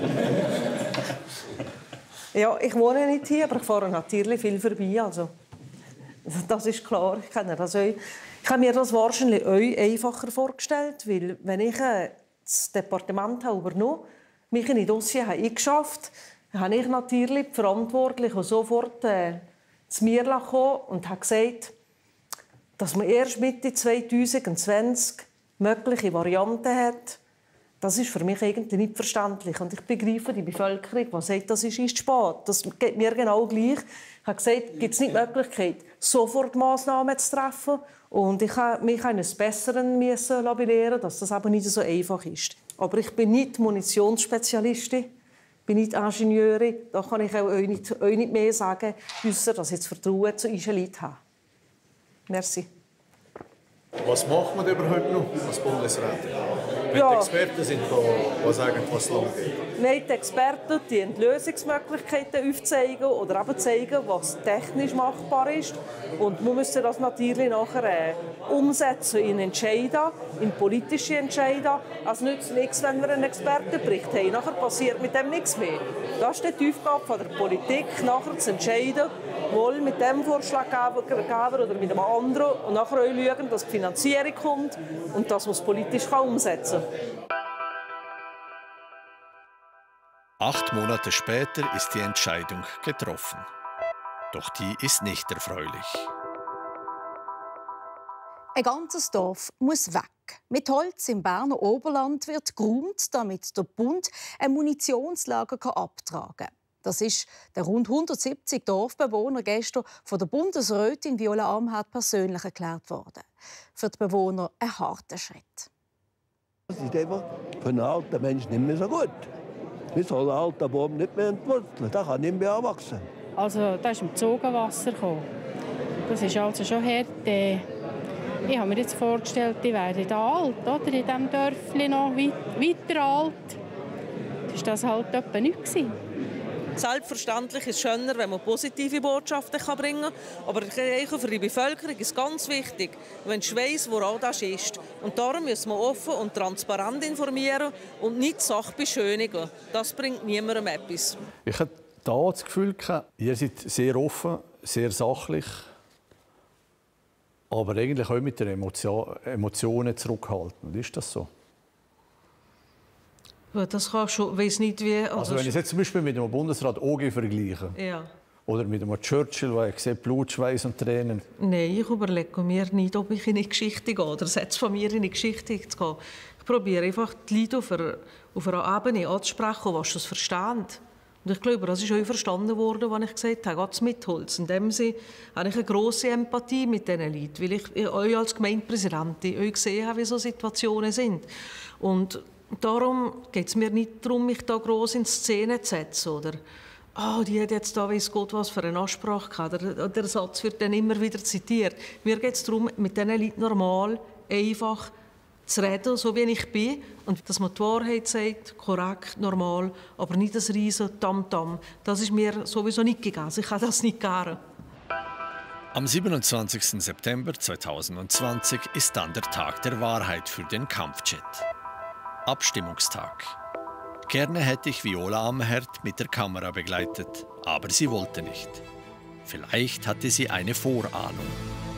Ja, ich wohne nicht hier, aber ich fahre natürlich viel vorbei. Also, das ist klar. Ich kenne das euch. Ich habe mir das wahrscheinlich euch einfacher vorgestellt, weil wenn ich äh, das Departement habe übernommen, mich in die Dossier eingeschafft habe, habe ich natürlich die Verantwortlichen sofort äh, zu mir gekommen und habe gesagt, dass man erst Mitte zweitausendzwanzig mögliche Varianten hat. Das ist für mich eigentlich nicht verständlich. Und ich begreife die Bevölkerung, die sagt, das ist, ist spät. Das geht mir genau gleich. Ich habe gesagt, gibt es nicht die Möglichkeit, sofort Massnahmen zu treffen. Und ich habe mich eines Besseren belehren, dass das eben nicht so einfach ist. Aber ich bin nicht Munitionsspezialistin. bin nicht Ingenieurin, da kann ich auch euch nicht, euch nicht mehr sagen, ausser dass ich das Vertrauen zu unseren Leuten habe. Merci. Was macht man überhaupt noch als Bundesrätin? Wenn Ja. die Experten sind, die sagen, was lang geht. Nein, die Experten die Lösungsmöglichkeiten aufzeigen oder eben zeigen, was technisch machbar ist. Und wir müssen das natürlich nachher äh, umsetzen in Entscheidungen, in politische Entscheidungen. Es nützt nichts, wenn wir einen Expertenbericht haben. Nachher passiert mit dem nichts mehr. Das ist die Aufgabe von der Politik, nachher zu entscheiden, wohl mit dem Vorschlaggeber oder mit einem anderen und nachher auch schauen, dass die Finanzierung kommt und dass man es politisch umsetzen kann. Acht Monate später ist die Entscheidung getroffen. Doch die ist nicht erfreulich. Ein ganzes Dorf muss weg. Mit Holz im Berner Oberland wird geräumt, damit der Bund ein Munitionslager abtragen kann. Das ist der rund hundertsiebzig Dorfbewohner gestern von der Bundesrätin Viola Amherd persönlich erklärt worden. Für die Bewohner ein harter Schritt. Das ist einfach für einen alten Menschen nicht mehr so gut. Wir sollen einen alten Baum nicht mehr entwurzeln, der kann nicht mehr anwachsen. Also, da ist im Zogenwasser gekommen. Das ist also schon hart. Äh, ich habe mir jetzt vorgestellt, die wären da alt, oder? In diesem Dörfli noch weit, weiter alt. Das war das halt etwa nicht gewesen. Selbstverständlich ist es schöner, wenn man positive Botschaften bringen kann. Aber für die Bevölkerung ist es ganz wichtig, wenn sie weiss, woran das ist. Und darum müssen wir offen und transparent informieren und nicht die Sache beschönigen. Das bringt niemandem etwas. Ich hatte da das Gefühl, ihr seid sehr offen, sehr sachlich, aber eigentlich auch mit den Emotionen zurückhaltend. Ist das so? Das kann schon, weiss nicht wie. Also, also wenn ich es jetzt zum Beispiel mit dem Bundesrat O G vergleiche, ja. oder mit dem Churchill, der sieht Blut, Schweiß und Tränen. Nein, ich überlege mir nicht, ob ich in eine Geschichte gehe oder setze von mir in eine Geschichte zu gehen. Ich probiere einfach, die Leute auf einer, auf einer Ebene anzusprechen, die das verstehen. Und ich glaube, das ist auch verstanden worden, was ich gesagt habe, geht mit Holz. In dem Sinne habe ich eine grosse Empathie mit diesen Leuten, weil ich euch als Gemeindepräsidentin euch gesehen habe, wie so Situationen sind. Und darum geht es mir nicht darum, mich da gross in Szene zu setzen. Oder oh, die hat jetzt da, weiss Gott, was für eine Ansprache gehabt. Der, der Satz wird dann immer wieder zitiert. Mir geht es darum, mit diesen Leuten normal, einfach zu reden, so wie ich bin. Und dass man die Wahrheit sagt, korrekt, normal, aber nicht das riesen Tamtam. Das ist mir sowieso nicht gegangen. Ich kann das nicht gerne. Am siebenundzwanzigsten September zweitausendzwanzig ist dann der Tag der Wahrheit für den Kampfjet. Abstimmungstag. Gerne hätte ich Viola Amherd mit der Kamera begleitet, aber sie wollte nicht. Vielleicht hatte sie eine Vorahnung.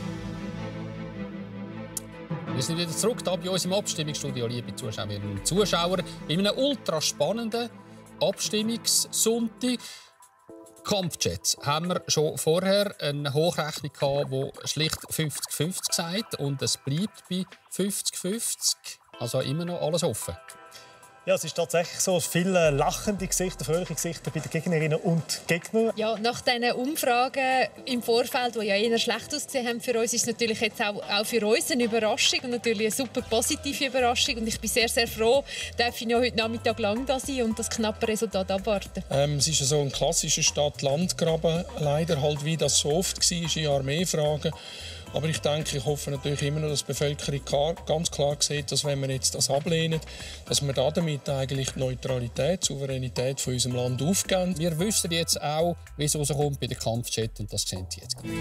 Wir sind wieder zurück hier bei uns im Abstimmungsstudio, liebe Zuschauerinnen und Zuschauer, bei einem ultra spannenden Abstimmungssonntag. Kampfjets haben wir schon vorher eine Hochrechnung gehabt, die schlicht fünfzig fünfzig sagt, und es bleibt bei fünfzig fünfzig. Also immer noch alles offen. Ja, es ist tatsächlich so, viele lachende Gesichter, fröhliche Gesichter bei den Gegnerinnen und Gegnern. Ja, nach diesen Umfragen im Vorfeld, die ja eher schlecht ausgesehen haben für uns, ist es natürlich jetzt auch, auch für uns eine Überraschung und natürlich eine super positive Überraschung. Und ich bin sehr, sehr froh, dass ich heute Nachmittag lang da sein und das knappe Resultat abwarten. Ähm, es ist so ein klassischer Stadt-Land-Graben, leider halt wie das so oft war in Armeefragen. Aber ich denke, ich hoffe natürlich immer noch, dass die Bevölkerung klar, ganz klar sieht, dass wenn wir jetzt das ablehnen, dass wir damit eigentlich die Neutralität, die Souveränität von unserem Land aufgeben. Wir wissen jetzt auch, wie es rauskommt bei den Kampfjets, und das sehen Sie jetzt gerade.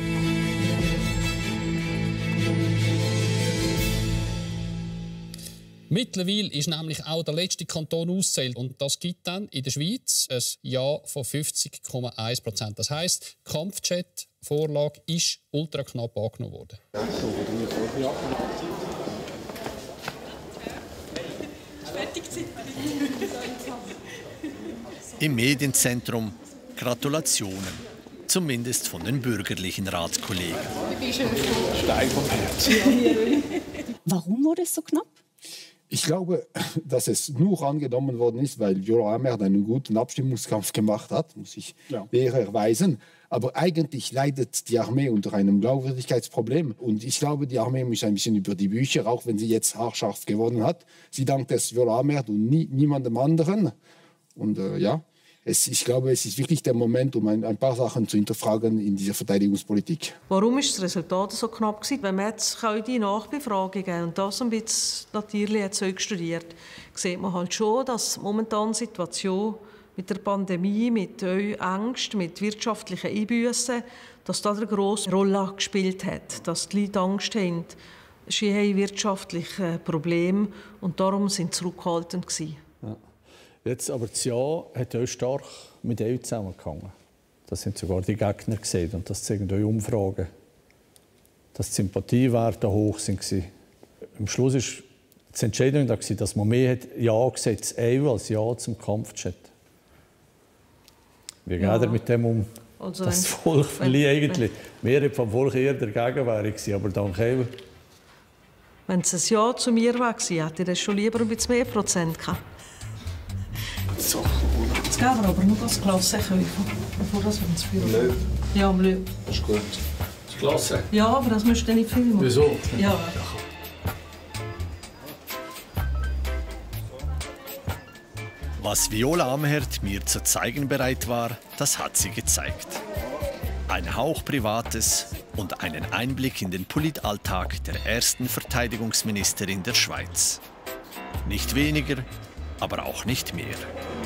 Mittlerweile ist nämlich auch der letzte Kanton auszählt, und das gibt dann in der Schweiz ein Ja von fünfzig Komma eins Prozent. Das heisst, die Kampfjet-Vorlage ist ultra knapp angenommen worden. Im Medienzentrum Gratulationen, zumindest von den bürgerlichen Ratskollegen. Stein vom Herz. Warum wurde es so knapp? Ich glaube, dass es nur angenommen worden ist, weil Viola Amherd einen guten Abstimmungskampf gemacht hat, muss ich ja. erweisen. Aber eigentlich leidet die Armee unter einem Glaubwürdigkeitsproblem. Und ich glaube, die Armee muss ein bisschen über die Bücher, auch wenn sie jetzt haarscharf gewonnen hat. Sie dankt es Viola Amherd und nie, niemandem anderen. Und äh, ja, es, ich glaube, es ist wirklich der Moment, um ein, ein paar Sachen zu hinterfragen in dieser Verteidigungspolitik. Warum ist das Resultat so knapp gewesen? Wenn man jetzt die Nachbefragungen und das ein bisschen natürlich jetzt auch studiert, sieht man halt schon, dass momentan die Situation mit der Pandemie, mit Ängsten, mit wirtschaftlichen Einbüssen, dass das eine grosse Rolle gespielt hat, dass die Leute Angst haben, sie haben wirtschaftliche Probleme und darum sind sie zurückhaltend gewesen. Ja. Jetzt aber das Ja hat auch stark mit E U zusammengehangen. Das sind sogar die Gegner gesehen und das zeigen auch Umfragen, dass die Sympathiewerte hoch sind. Am Schluss war die Entscheidung, dass man mehr Ja gesagt hat, E U als Ja zum Kampfjet. Wie geht ja. er mit dem um? Also das Volk verliert eigentlich. Die Mehrheit vom Volk eher dagegen wäre, aber dank E U. Wenn es ein Ja zu mir war, hätte ich das schon lieber ein bisschen mehr Prozent gehabt. So. Jetzt gehen wir aber nur das Klasse kaufen, bevor wir ins Büro Nö. Ja, Mlö. Das ist gut. Das ist klasse. Ja, aber das müsst ihr nicht filmen. Wieso? Ja. Was Viola Amherd mir zu zeigen bereit war, das hat sie gezeigt. Ein Hauch Privates und einen Einblick in den Politalltag der ersten Verteidigungsministerin der Schweiz. Nicht weniger, aber auch nicht mehr.